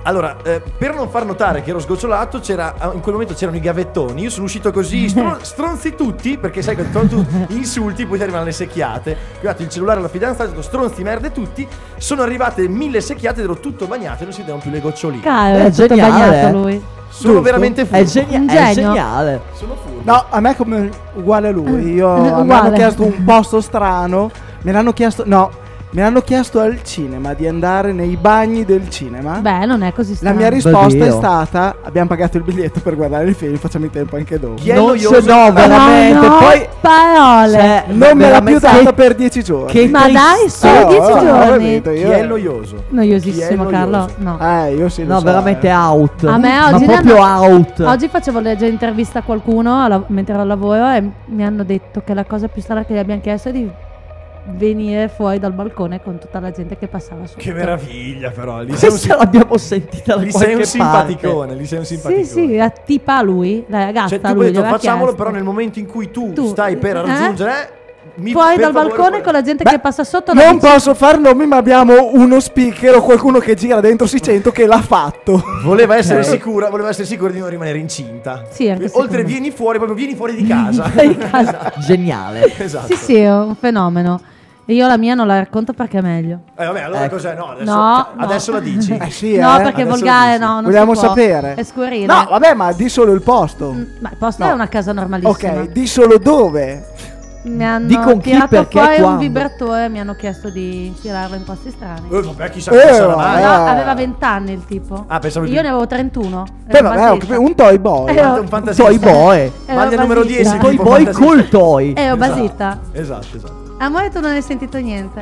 Allora, eh, per non far notare che ero sgocciolato, c'era, in quel momento c'erano i gavettoni. Io sono uscito così, stron- stronzi tutti, perché sai che quando tu insulti poi ti arrivano le secchiate. Ho dato il cellulare alla fidanzata, ho detto stronzi merde tutti. Sono arrivate mille secchiate ed ero tutto bagnato e non si vedevano più le goccioline. Cavolo, È è tutto geniale, bagnato eh. lui. Sono Giusto. veramente furbo. È, genia- Un è genio. geniale. Sono furbo. No, a me come uguale a lui. Io Eh, mi hanno uguale. chiesto un posto strano. Me l'hanno chiesto. No, mi hanno chiesto al cinema di andare nei bagni del cinema. Beh, non è così La strano. mia risposta è Dio. stata: abbiamo pagato il biglietto per guardare il film, facciamo in tempo anche dopo. Chi è Non noioso? c'è- no, veramente. No, no, Poi parole. Cioè, Non me l'ha più veramente- data per dieci giorni. Che Ma dai, trist- solo Oh, dieci oh, giorni. veramente, Chi io- è noioso? Noiosissimo, Chi è Carlo. noioso? No. Eh, io sì, lo No, so, veramente eh. out. A me Ma oggi ne proprio hanno- out. Oggi facevo leggere intervista a qualcuno alla- mentre ero al lavoro e mi hanno detto che la cosa più strana che gli abbiamo chiesto è di venire fuori dal balcone con tutta la gente che passava sotto. Che meraviglia, però. Lì sei un, Questa l'abbiamo sentita da lì qualche sei un parte. simpaticone. Lì sei un Sì, simpaticone. sì, a tipa a lui, la ragazza Cioè, a tu lui hai detto gliel'aveva facciamolo, chiesto. però nel momento in cui tu, Tu, stai per eh? raggiungere, mi Fuori per dal favore, balcone fuori. con la gente Beh, che passa sotto la Non bici- posso far nomi, ma abbiamo uno speaker o qualcuno che gira dentro Sicento che l'ha fatto. Voleva essere sicura, voleva essere sicura di non rimanere incinta. Sì, anche Oltre secondo me. vieni fuori, proprio vieni fuori di casa. Di casa. Geniale. Esatto. Sì, sì, è un fenomeno. E io la mia non la racconto perché è meglio. Eh, vabbè, allora Ecco. cos'è? No, adesso, No, adesso no. la dici. Eh sì, no, eh. perché è Adesso volgare, lo dici. no, non Vogliamo si può. sapere? È scurrile. No, vabbè, ma di solo il posto. Mm, Ma il posto No. è una casa normalissima. Ok, di solo dove? Mi hanno Di con chi, tirato perché, fuori un quando? vibratore e mi hanno chiesto di infilarlo in posti strani. Eh, vabbè, chissà Eh, cosa sarà no, mai. eh. No, aveva venti anni il tipo. Ah, pensavo Io di- ne avevo trentuno. Beh, Ero vabbè, ho basita. capito, un toy boy. Eh, Un fantasista. Toy boy. Ero Maglia numero basita. dieci. Toy tipo boy fantasista. col toy. Ero Esatto. basita. Esatto, esatto. Amore, tu non hai sentito niente.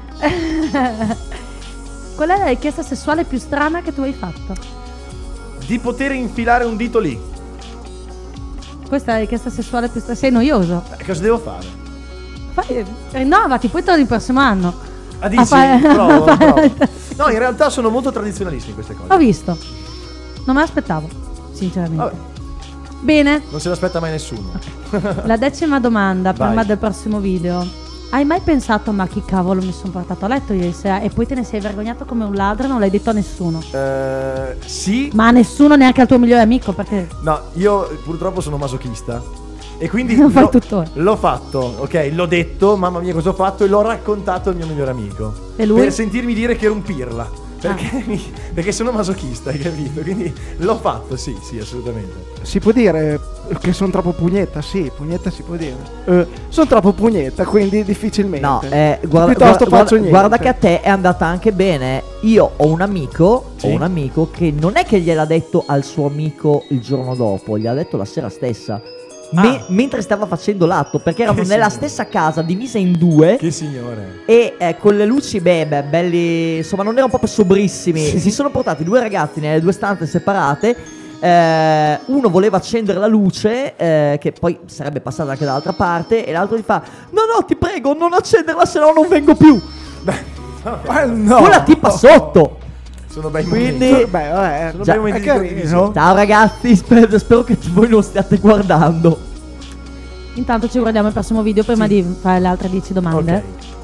Qual è la richiesta sessuale più strana che tu hai fatto? Di poter infilare un dito lì. Questa è la richiesta sessuale più strana. Sei noioso. Eh, cosa devo fare? Fai, rinnovati, poi torni il prossimo anno. Ah, dici? A fare- Provo, a fare- provo. No, in realtà sono molto tradizionalista in queste cose. Ho visto. Non me l'aspettavo, sinceramente. Vabbè, Bene, non se l'aspetta mai nessuno. la decima domanda Vai. prima del prossimo video. Hai mai pensato, ma chi cavolo mi sono portato a letto ieri sera e poi te ne sei vergognato come un ladro e non l'hai detto a nessuno? Eh, sì. Ma a nessuno, neanche al tuo migliore amico, perché No, io purtroppo sono masochista. E quindi Lo fai l'ho- tuttora. L'ho fatto, ok? L'ho detto, mamma mia cosa ho fatto, e l'ho raccontato al mio migliore amico. E lui? Per sentirmi dire che ero un pirla. Perché, mi- perché sono masochista, hai capito? Quindi l'ho fatto, sì, sì, assolutamente. Si può dire che sono troppo pugnetta? Sì, pugnetta si può dire. Eh, sono troppo pugnetta, quindi difficilmente. No, eh, guarda, Piuttosto guarda, faccio guarda, niente. guarda che a te è andata anche bene. Io ho un amico, Sì. ho un amico che non è che gliel'ha detto al suo amico il giorno dopo, gliel'ha detto la sera stessa. Me- Ah. mentre stava facendo l'atto, perché erano Che nella signore. stessa casa, divise in due. Che signore. E eh, con le luci, beh, beh, belli, insomma, non erano proprio sobrissimi. Sì. Si sono portati due ragazzi nelle due stanze separate. Eh, uno voleva accendere la luce, eh, che poi sarebbe passata anche dall'altra parte, e l'altro gli fa: No, no, ti prego, non accenderla, se no non vengo più. Eh, no. Con la tipa sotto. Sono bei Quindi- momenti. Beh, vabbè, Sono Già, bei momenti è di carino. condivisione. Ciao ragazzi, spero, spero che voi non stiate guardando. intanto ci guardiamo il prossimo video prima Sì. di fare le altre dieci domande. Ok.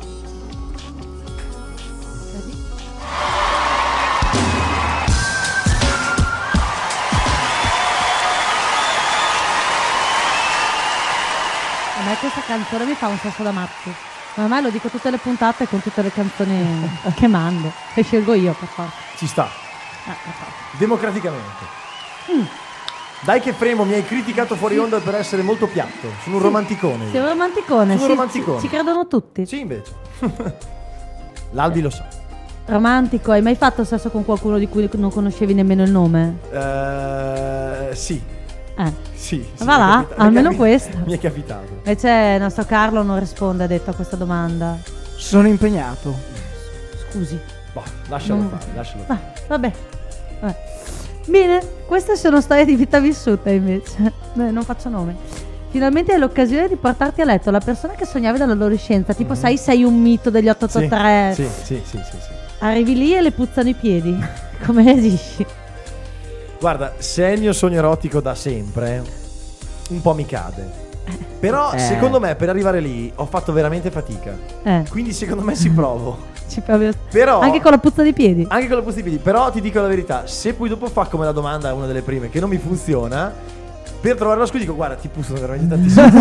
A me questa canzone mi fa un sasso da matti. Ma ormai lo dico tutte le puntate con tutte le canzoni che mando. Che scelgo io, per forza. Ci sta. Ah, per forza. Democraticamente. Mm. Dai che Fremo, mi hai criticato fuori onda per essere molto piatto. Sono un romanticone. Sei un romanticone, Sono sì, romanticone. Ci, ci credono tutti. Sì, invece. L'Albi lo sa. Romantico, hai mai fatto sesso con qualcuno di cui non conoscevi nemmeno il nome? Eh, sì. Eh. Sì. sì, Va mi è là, capita- mi è almeno capi- questa. Mi è capitato. Invece il nostro Carlo non risponde, ha detto a questa domanda. sono impegnato. Scusi. Boh, lascialo Mm. fare, lascialo fare. Ah, vabbè. Vabbè. Bene, queste sono storie di vita vissuta invece. Eh, non faccio nome. Finalmente hai l'occasione di portarti a letto la persona che sognavi dall'adolescenza. Tipo, sai, sei un mito degli otto otto tre. Sì, sì, sì, sì, sì, sì. Arrivi lì e le puzzano i piedi. Come reagisci? Guarda, se è il mio sogno erotico da sempre, un po' mi cade. Però Eh. secondo me per arrivare lì ho fatto veramente fatica. Eh. Quindi secondo me ci provo. Dici proprio- Però Anche con la puzza di piedi. Anche con la puzza di piedi. Però ti dico la verità, se poi dopo fa come la domanda, una delle prime, che non mi funziona, per trovare la scusa dico guarda, ti puzzano veramente tantissimo.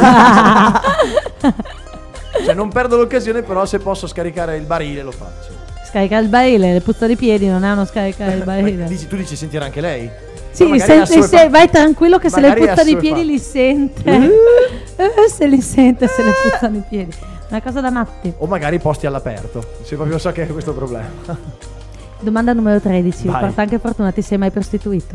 Cioè non perdo l'occasione, però se posso scaricare il barile lo faccio. Scaricare il barile, le puzza di piedi non è uno scaricare il barile. Dici, tu dici sentirà anche lei? Sì, Ma magari senti, ha sue se- fa- vai tranquillo che se le magari ha puzza di sue piedi fa- li sente. Eh, se li sente, se le puzzano i piedi. Una cosa da matti. O magari posti all'aperto, se proprio so che è questo problema. Domanda numero tredici. Vai. Porta anche fortuna, ti sei mai prostituito?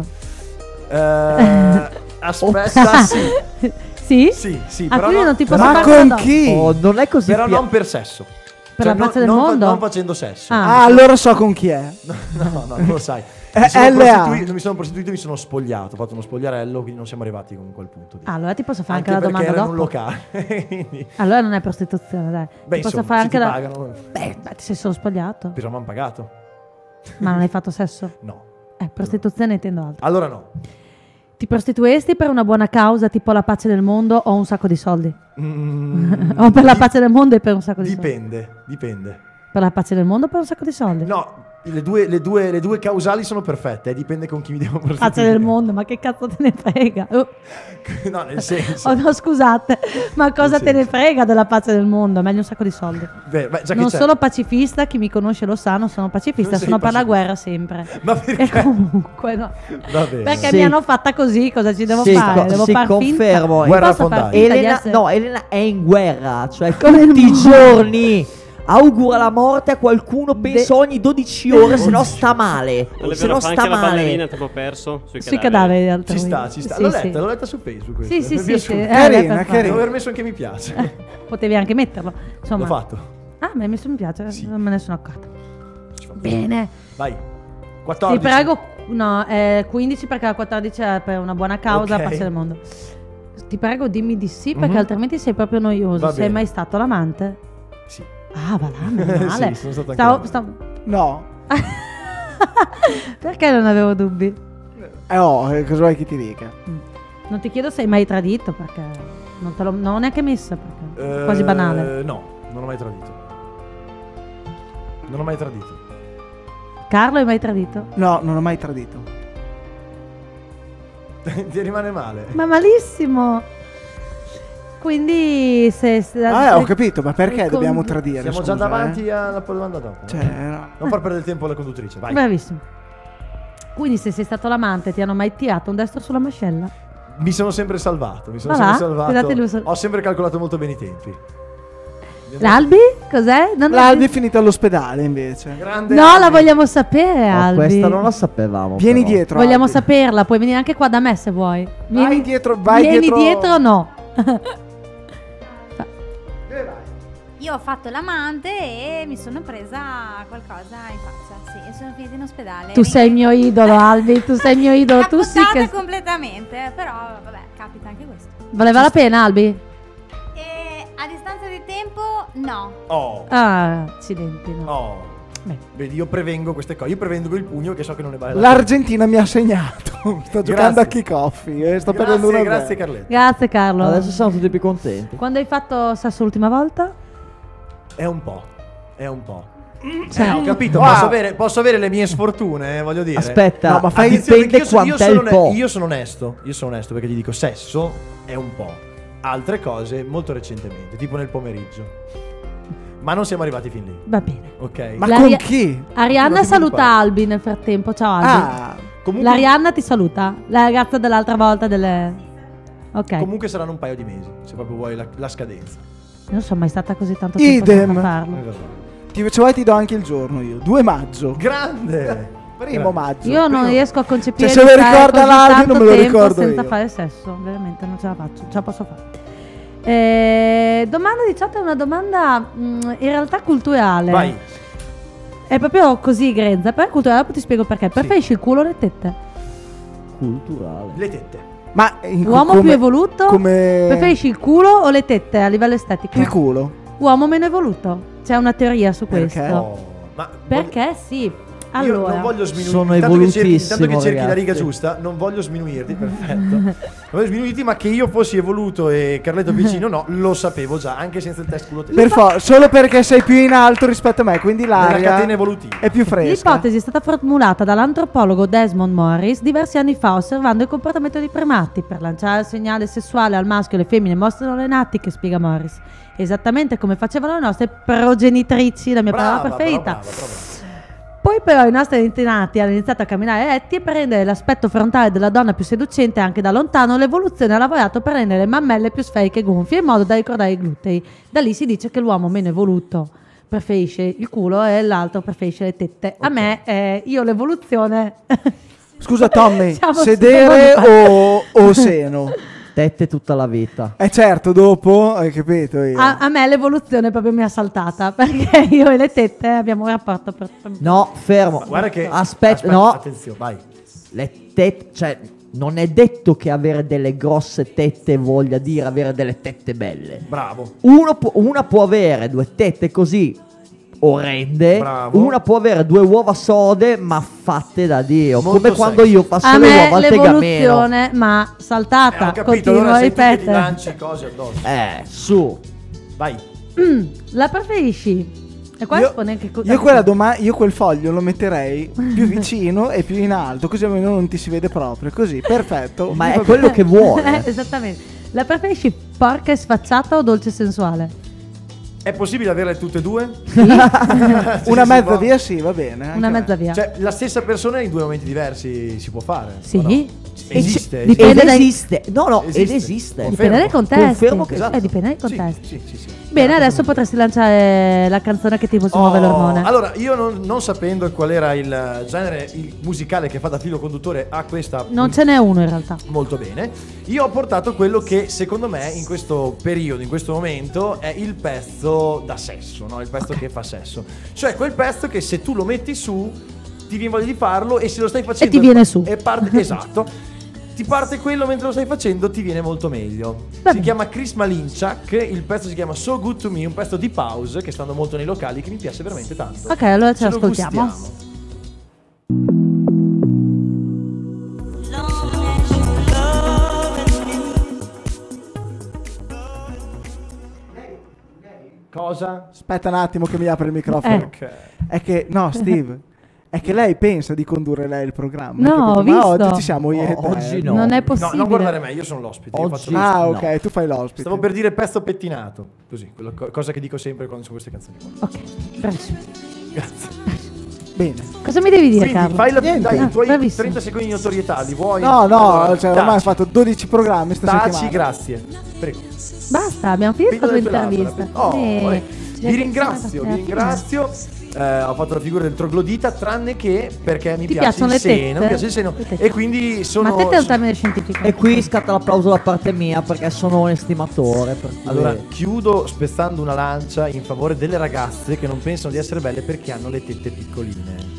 Eh, aspetta, sì. Sì? Sì, sì, Ah, però quindi no- non ti posso Ma fare con una do- chi? Oh, non è così. Però pia- non per sesso. Per la non- pace del non fa- mondo? non facendo sesso. Ah. Ah, allora so con chi è. No, no, non lo sai. Eh, Mi sono L A. prostituito- non mi sono prostituito, mi sono spogliato. Ho fatto uno spogliarello, quindi non siamo arrivati comunque al punto. Di... Ah, allora ti posso fare Anche anche, la perché domanda era in un dopo. locale. Quindi- Allora non è prostituzione, dai. Beh, ti posso insomma, fare se anche ti la. pagano. Beh, beh, ti sei solo spogliato. Però mi hanno pagato. Ma non hai fatto sesso? No. Eh, prostituzione intendo altro. Allora no. Ti prostituesti per una buona causa, tipo la pace del mondo, o un sacco di soldi? Mm, O per la di- pace del mondo e per un sacco di soldi? Dipende, dipende. Per la pace del mondo o per un sacco di soldi? No, le due, le due, le due causali sono perfette, eh, dipende con chi mi devo prostituire. Pace del mondo, ma che cazzo te ne frega? Oh. No, nel senso. Oh, no, scusate, ma cosa Nel te ne senso. frega della pace del mondo? Meglio un sacco di soldi. Beh, beh, già che Non c'è. sono pacifista, chi mi conosce lo sa, non sono pacifista, Non sei sono per la pacifista. guerra sempre. Ma perché? E comunque no. Va bene. Perché Sì. mi hanno fatta così, cosa ci devo Sì, fare? co- Devo sì, far finta. confermo. Non Guerra posso far fondale. finta di Elena, essere- no, Elena è in guerra, cioè Come tutti i no? giorni augura la morte a qualcuno, penso De- ogni dodici ore, se no sta male. Non è Se vero, no fa sta anche la male. ballerina tempo perso sui Sui cadaveri. cadaveri altrui. Ci sta, ci sta. Sì, l'ho sì. letta, l'ho letta su Facebook. Sì, questa. sì, Mi è sì, piaciuta. sì. Eh, Carina, l'hai fatta. carina. Devo aver messo anche mi piace. Potevi anche metterlo. Insomma. L'ho fatto. Ah, mi hai messo mi piace, Sì. non me ne sono accorta. Ci fa Bene. Vai. Ti quattordici. prego, no, è quindici perché la quattordici è per una buona causa, Ok. pace del mondo. Ti prego, dimmi di sì perché Mhm. altrimenti sei proprio noioso. Va Sei bene. mai stato l'amante? Sì. Ah, va là, meno male. Sì, sono stato anche Stavo- l'amante. stavo- No. Perché non avevo dubbi? Eh oh, eh, cosa vuoi che ti dica? Mm. Non ti chiedo se hai mai tradito perché non te l'ho non ho neanche messa perché è Eh, quasi banale. No, non ho mai tradito. Non ho mai tradito. Carlo, hai mai tradito? No, non ho mai tradito. Ti rimane male. Ma malissimo. Quindi se, se Ah, eh, ho se- capito, ma perché con- dobbiamo tradire? Siamo scusa, già davanti eh? alla domanda dopo. Cioè, no. Non far perdere il tempo alla conduttrice, vai. Bravissimo. Quindi se sei stato l'amante ti hanno mai tirato un destro sulla mascella? Mi sono sempre salvato. Mi sono Va là, sempre salvato. guardate lui so- Ho sempre calcolato molto bene i tempi. L'Albi? Cos'è? Non L'Albi è finito all'ospedale invece. Grande No, la Albi. vogliamo sapere, No, Albi. questa non la sapevamo. Vieni però. dietro. Vogliamo Albi. saperla, puoi venire anche qua da me se vuoi. Vai dietro, vai vieni dietro. dietro no. Io ho fatto l'amante e mi sono presa qualcosa in faccia. Sì, e sono finita in ospedale. Tu sei il mio idolo, Albi, tu sei il mio idolo, tu sì Cappottata che... completamente, però vabbè, capita anche questo. Valeva la pena, Albi? E a distanza di tempo, no. Oh, Ah, accidenti, no. oh. Beh. Vedi, io prevengo queste cose. Io prevengo con il pugno che so che non ne vale la L'Argentina mi ha segnato. Sto giocando Grazie. a kick-off e sto pena. perdendo una Grazie, grazie Carletta. Grazie Carlo. Adesso siamo tutti più contenti. Quando hai fatto sesso l'ultima volta? È un po'. È un po'. Cioè, Eh, ho capito, Wow. posso, avere, posso avere le mie sfortune, eh, voglio dire. Aspetta, No, ma fai- Attenzione, dipende perché io, so- io quant'è il sono, po'. one- io sono onesto. Io sono onesto perché gli dico sesso è un po'. Altre cose molto recentemente, tipo nel pomeriggio. Ma non siamo arrivati fin lì. va bene. Ok. Ma La con ria- chi? Arianna Non ti saluta preoccupare. Albi nel frattempo. Ciao Albi. Ah, Comunque, L'Arianna ti saluta. La ragazza dell'altra volta delle... Ok. comunque saranno un paio di mesi, se proprio vuoi la, la scadenza. Non sono mai stata così tanto tempo Idem. senza farlo. ti, se vuoi ti do anche il giorno io. due maggio. Grande! Primo maggio. Io non Primo- riesco a concepire Cioè, se di lo stare ricorda così l'Albi, tanto non me lo tempo ricordo senza io. fare sesso. Veramente non ce la faccio, ce la posso fare. Eh, domanda diciotto è una domanda mh, in realtà culturale. Vai. È proprio così grezza, però è culturale, poi ti spiego perché. Preferisci il culo o le tette? Culturale. Le tette. Ma in- Uomo come- più evoluto? Come Preferisci il culo o le tette a livello estetico? il culo. Uomo meno evoluto. C'è una teoria su Perché? questo. Oh, ma Perché sì. Allora. Io non voglio sminuirti. Sono intanto che cerchi, evolutissimo, intanto che cerchi la ragazzi. riga giusta, non voglio sminuirti, perfetto. Non voglio sminuirti, ma che io fossi evoluto e Carletto Piccino no, lo sapevo già, anche senza il test culo testa. Per for- solo perché sei più in alto rispetto a me, quindi Nella l'aria catena evolutiva. è più fresca. L'ipotesi è stata formulata dall'antropologo Desmond Morris diversi anni fa, osservando il comportamento dei primati. Per lanciare il segnale sessuale al maschio, le femmine mostrano le natiche, spiega Morris, esattamente come facevano le nostre progenitrici, la mia Brava, parola preferita. brava, brava, brava. Poi però i nostri antenati hanno iniziato a camminare eretti e per rendere l'aspetto frontale della donna più seducente anche da lontano, l'evoluzione ha lavorato per rendere le mammelle più sferiche e gonfie, in modo da ricordare i glutei. Da lì si dice che l'uomo meno evoluto preferisce il culo e l'altro preferisce le tette. A me, eh, io l'evoluzione... Scusa Tommy, Siamo sedere sul o, o seno? Tette tutta la vita. Eh certo, dopo, hai capito io. A, a me l'evoluzione proprio mi ha saltata, perché io e le tette abbiamo un rapporto per... No, fermo. Ma guarda che Aspetta, no. Attenzione, vai. Le tette, cioè, non è detto che avere delle grosse tette voglia dire avere delle tette belle. Bravo. Uno pu- una può avere due tette così orrende, Bravo. una può avere due uova sode ma fatte da Dio, Molto come quando sexy. io faccio A le me uova al tegameno. l'evoluzione m'ha saltata, Eh, ho capito, continuo allora a sei tu che ti ripetere. lanci cose addosso. Eh, su. Vai. Mm, la preferisci? E qua Io, espone che co- io quella doma- io quel foglio lo metterei più vicino e più in alto, così almeno non ti si vede proprio. Così, perfetto. Ma Mi è va quello che vuole. Eh, esattamente. La preferisci porca e sfacciata o dolce e sensuale? È possibile averle tutte e due? bene. Sì, Una si mezza può. via, sì, va bene. anche Una a me. mezza via. Cioè, la stessa persona in due momenti diversi si può fare? Sì. o no? E Esiste. c'è- Dipende ed dai- esiste. No, no, Esiste. ed esiste. Confermo. Dipende dai contesti. Confermo che Esatto. Eh, dipende dai Sì, contesti. sì, sì, sì. Bene, Eh, adesso potresti lanciare la canzone che ti si muove Oh, l'ormone. allora, io non, non sapendo qual era il genere il musicale che fa da filo conduttore a questa Non ce n'è uno in realtà. molto bene, io ho portato quello che secondo me in questo periodo, in questo momento è il pezzo da sesso, no? Il pezzo che fa sesso, cioè quel pezzo che se tu lo metti su ti viene voglia di farlo e se lo stai facendo ti viene su. e parte, esatto, ti parte quello mentre lo stai facendo, ti viene molto meglio. Va Si bene. chiama Chris Malinchak, il pezzo si chiama So Good To Me, un pezzo di Pause che stanno molto nei locali, che mi piace veramente tanto. Ok, allora ce Ce lo l'ascoltiamo. gustiamo. Cosa? Aspetta un attimo che mi apre il microfono. Eh. Ok. È che, no, Steve, è che lei pensa di condurre lei il programma. No, hai capito? ho Ma visto. oggi ci siamo io e O- te. oggi no. Non è No, possibile. non guardare me, io sono l'ospite. Io Oggi- faccio Ah, No. ok, tu fai l'ospite. Stavo per dire pezzo pettinato, così, quello co- cosa che dico sempre quando su queste canzoni qua. Ok, bravissimo. Grazie. Bene. Cosa mi devi dire, Quindi Carlo? fai la, Niente. dai, Ah, i tuoi bravissimo. trenta secondi di notorietà, li vuoi? No, no, Allora, cioè, ormai ho taci. fatto dodici programmi sta Taci, settimana. grazie. Prego. Basta, abbiamo finito Figlio la tua delle tue intervista. labbra. Oh, Sì. vabbè. Le Vi ringrazio, persone- vi ringrazio. Eh, ho fatto la figura del troglodita, tranne che perché mi Ti piace piacciono il le tette? seno, mi piace il seno Le tette. e quindi sono Ma tette è un termine scientifico. E qui scatta l'applauso da parte mia perché sono un estimatore. Per cui- Allora, chiudo spezzando una lancia in favore delle ragazze che non pensano di essere belle perché hanno le tette piccoline.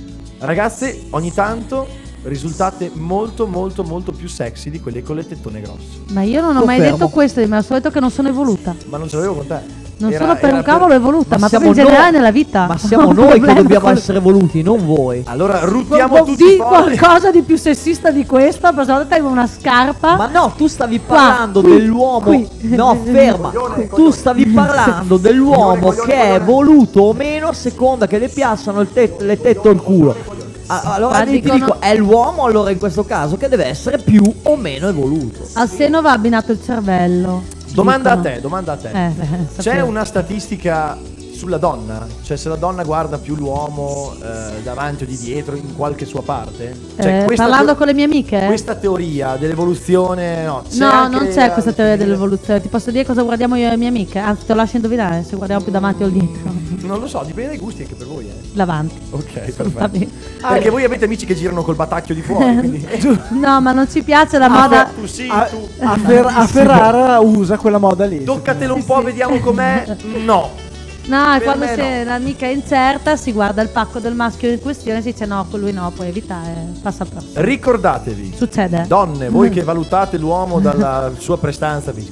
Ragazze, ogni tanto risultate molto molto molto più sexy di quelle con le tettone grosse. Ma io non ho mai Confermo. detto questo, mi ha solito che non sono evoluta. Ma non ce l'avevo con te. Non Era- sono per era un cavolo evoluta, Ma ma, siamo proprio in generale noi- nella vita. Ma siamo Ho un noi che problema dobbiamo con- essere evoluti, non voi. Allora ruttiamo Può- tutti di fuori. qualcosa di più sessista di questo, la prossima volta avevo una scarpa. Ma no, tu stavi Qua, parlando qui, dell'uomo. qui. No, ferma. Coglione, Tu coglione. stavi parlando dell'uomo Coglione, coglione, che è coglione. voluto o meno a seconda che le piacciono il tet- le tette o il culo. A- Allora Ma ti ti dicono- dico, è l'uomo allora in questo caso che deve essere più o meno evoluto. Al seno va abbinato il cervello. Domanda a Dicono. te, domanda a te. Eh, beh, C'è sapevo. una statistica sulla donna? Cioè se la donna guarda più l'uomo eh, davanti o di dietro in qualche sua parte? Cioè, Eh, questa parlando teo- con le mie amiche? Questa teoria dell'evoluzione no, c'è No, anche non c'è al questa teoria femminile? dell'evoluzione. Ti posso dire cosa guardiamo io e le mie amiche? Anzi, te lo lascio indovinare se guardiamo più davanti o dietro. Non lo so, dipende dai gusti anche per voi. Eh. Davanti. Ok, perfetto. Assolutamente. Perché voi avete amici che girano col batacchio di fuori, quindi... No, ma non ci piace la Ah, moda. tu sì, A, tu... a Fer- a Ferrara usa quella moda lì. Toccatelo un po', vediamo com'è. No. No, è Per quando me c'è no. l'amica incerta, si guarda il pacco del maschio in questione e si dice no, con lui no, puoi evitare, passa il prossimo. Ricordatevi, Succede. donne, voi che valutate l'uomo dalla sua prestanza fisica,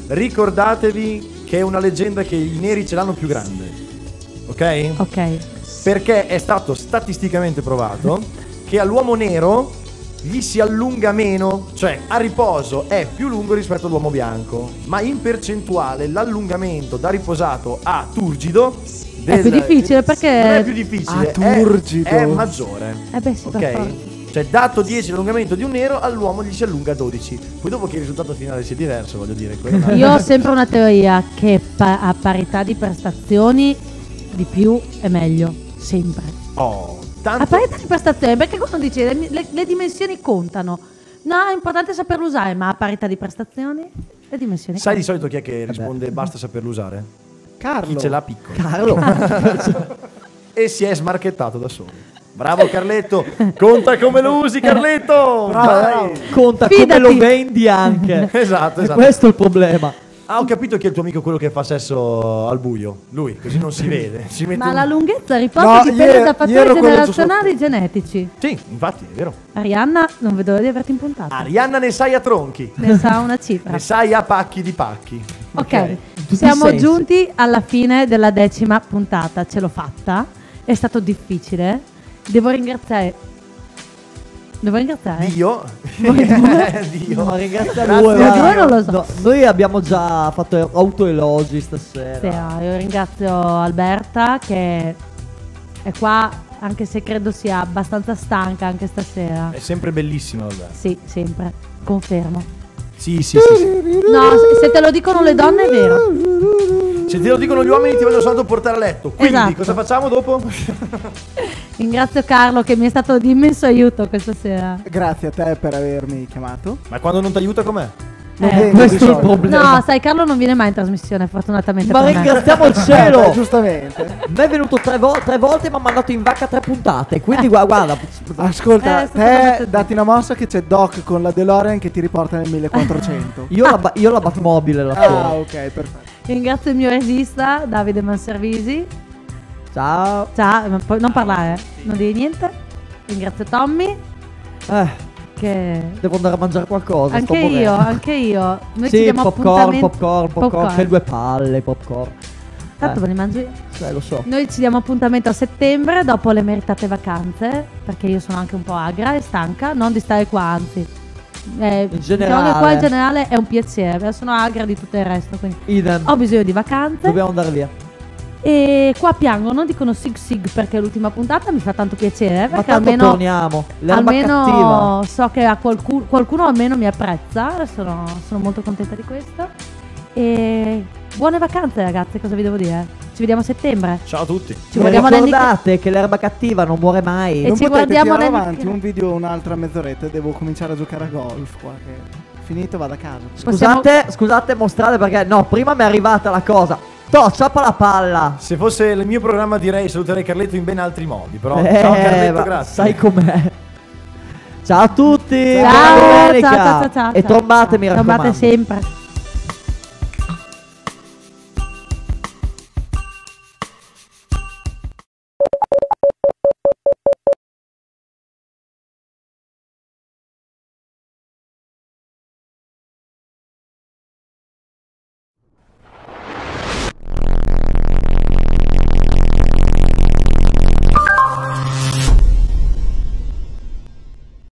ricordatevi che è una leggenda che i neri ce l'hanno più grande. Ok? Ok. perché è stato statisticamente provato che all'uomo nero gli si allunga meno, cioè a riposo è più lungo rispetto all'uomo bianco, ma in percentuale l'allungamento da riposato a turgido del, È più difficile perché... non è più difficile, A turgido. è, è maggiore. Eh beh sì, per Ok? forza. Cioè dato dieci l'allungamento di un nero, all'uomo gli si allunga dodici. Poi dopo che il risultato finale sia diverso, voglio dire, quello è- Io ho sempre una teoria che pa- a parità di prestazioni di più è meglio, sempre. Oh, A tanto parità di prestazioni, perché quando dice le, le- le dimensioni contano, no, è importante saperlo usare, ma a parità di prestazioni le dimensioni sai di contano. solito chi è che risponde basta saperlo usare? Carlo. Chi ce l'ha piccolo. Carlo. E si è smarchettato da solo. Bravo Carletto, conta come lo usi Carletto. Vai. Conta Fidati. come lo vendi anche. Esatto, E esatto. questo è il problema. Ah, ho capito che è il tuo amico quello che fa sesso al buio. Lui, così non si vede. Si mette Ma un- la lunghezza riposo No, dipende io- da io fattori ero quello generazionali genetici. Sì, infatti, è vero. Arianna, non vedo l'ora di averti in puntata. Arianna ne sai a tronchi. Ne sa una cifra. Ne sai a pacchi di pacchi. Ok, tutti siamo i sensi. giunti alla fine della decima puntata. Ce l'ho fatta. È stato difficile. Devo ringraziare. Devo ringraziare. Dio. Voi due? Dio. No, ringrazia Grazie lui. a Voi guarda. due non lo so. No, noi abbiamo già fatto autoelogi stasera. Sì, no, io ringrazio Alberta che è qua, anche se credo sia abbastanza stanca anche stasera. È sempre bellissimo, vabbè. Sì, sempre. Confermo. Sì, sì, sì, sì. No, se- se te lo dicono le donne è vero. Se te lo dicono gli uomini ti vogliono soltanto portare a letto. Quindi Esatto. cosa facciamo dopo? Ringrazio Carlo che mi è stato di immenso aiuto questa sera. Grazie a te per avermi chiamato. Ma quando non ti aiuta com'è? Non Eh, vengo di Questo è il solito. problema. No, sai, Carlo non viene mai in trasmissione, fortunatamente. Ma per me. ringraziamo il Eh, cielo. beh, giustamente. A me è venuto tre, vo- tre volte e mi ha mandato in vacca tre puntate. Quindi gua- guarda, Ascolta, Eh, sto facendo- te dati una mossa che c'è Doc con la DeLorean che ti riporta nel millequattrocento. io la, ba- io la Batmobile la Ah, suono. ok, perfetto. Ringrazio il mio regista, Davide Manservisi. Ciao. Ciao, ma poi non parlare, non devi niente. Ringrazio Tommy, Eh, che... devo andare a mangiare qualcosa. sto Anche io, morendo. anche io. Noi ci Sì, diamo popcorn, appuntamento- popcorn, popcorn, Che due palle, popcorn. Tanto Eh, me li mangio io. eh, lo so. Noi ci diamo appuntamento a settembre dopo le meritate vacanze, perché io sono anche un po' agra e stanca, non di stare qua, anzi. Eh, In diciamo generale. che qua in generale è un piacere, sono agra di tutto il resto, quindi Idem. ho bisogno di vacanze. Dobbiamo andare via. E qua piangono, dicono sig sig perché è l'ultima puntata, mi fa tanto piacere, Ma perché tanto almeno, torniamo. L'erba almeno cattiva. so che a qualcuno, qualcuno almeno mi apprezza, sono, sono molto contenta di questo. E buone vacanze ragazzi, cosa vi devo dire? Ci vediamo a settembre. Ciao a tutti. Ci E guardiamo l'handicap- ricordate che l'erba cattiva non muore mai. E Non ci potete guardiamo tirare nel- avanti un video un'altra mezz'oretta e devo cominciare a giocare a golf qua che finito vado a casa. Scusate, scusate, mostrate perché no, prima mi è arrivata la cosa. To, ciappa la palla. Se fosse il mio programma direi saluterei Carletto in ben altri modi, però Eh, ciao Carletto, ma grazie. sai com'è. Ciao a tutti. Ciao, buona domenica. ciao, ciao, ciao, ciao, E ciao. trombate, mi raccomando. Trombate sempre.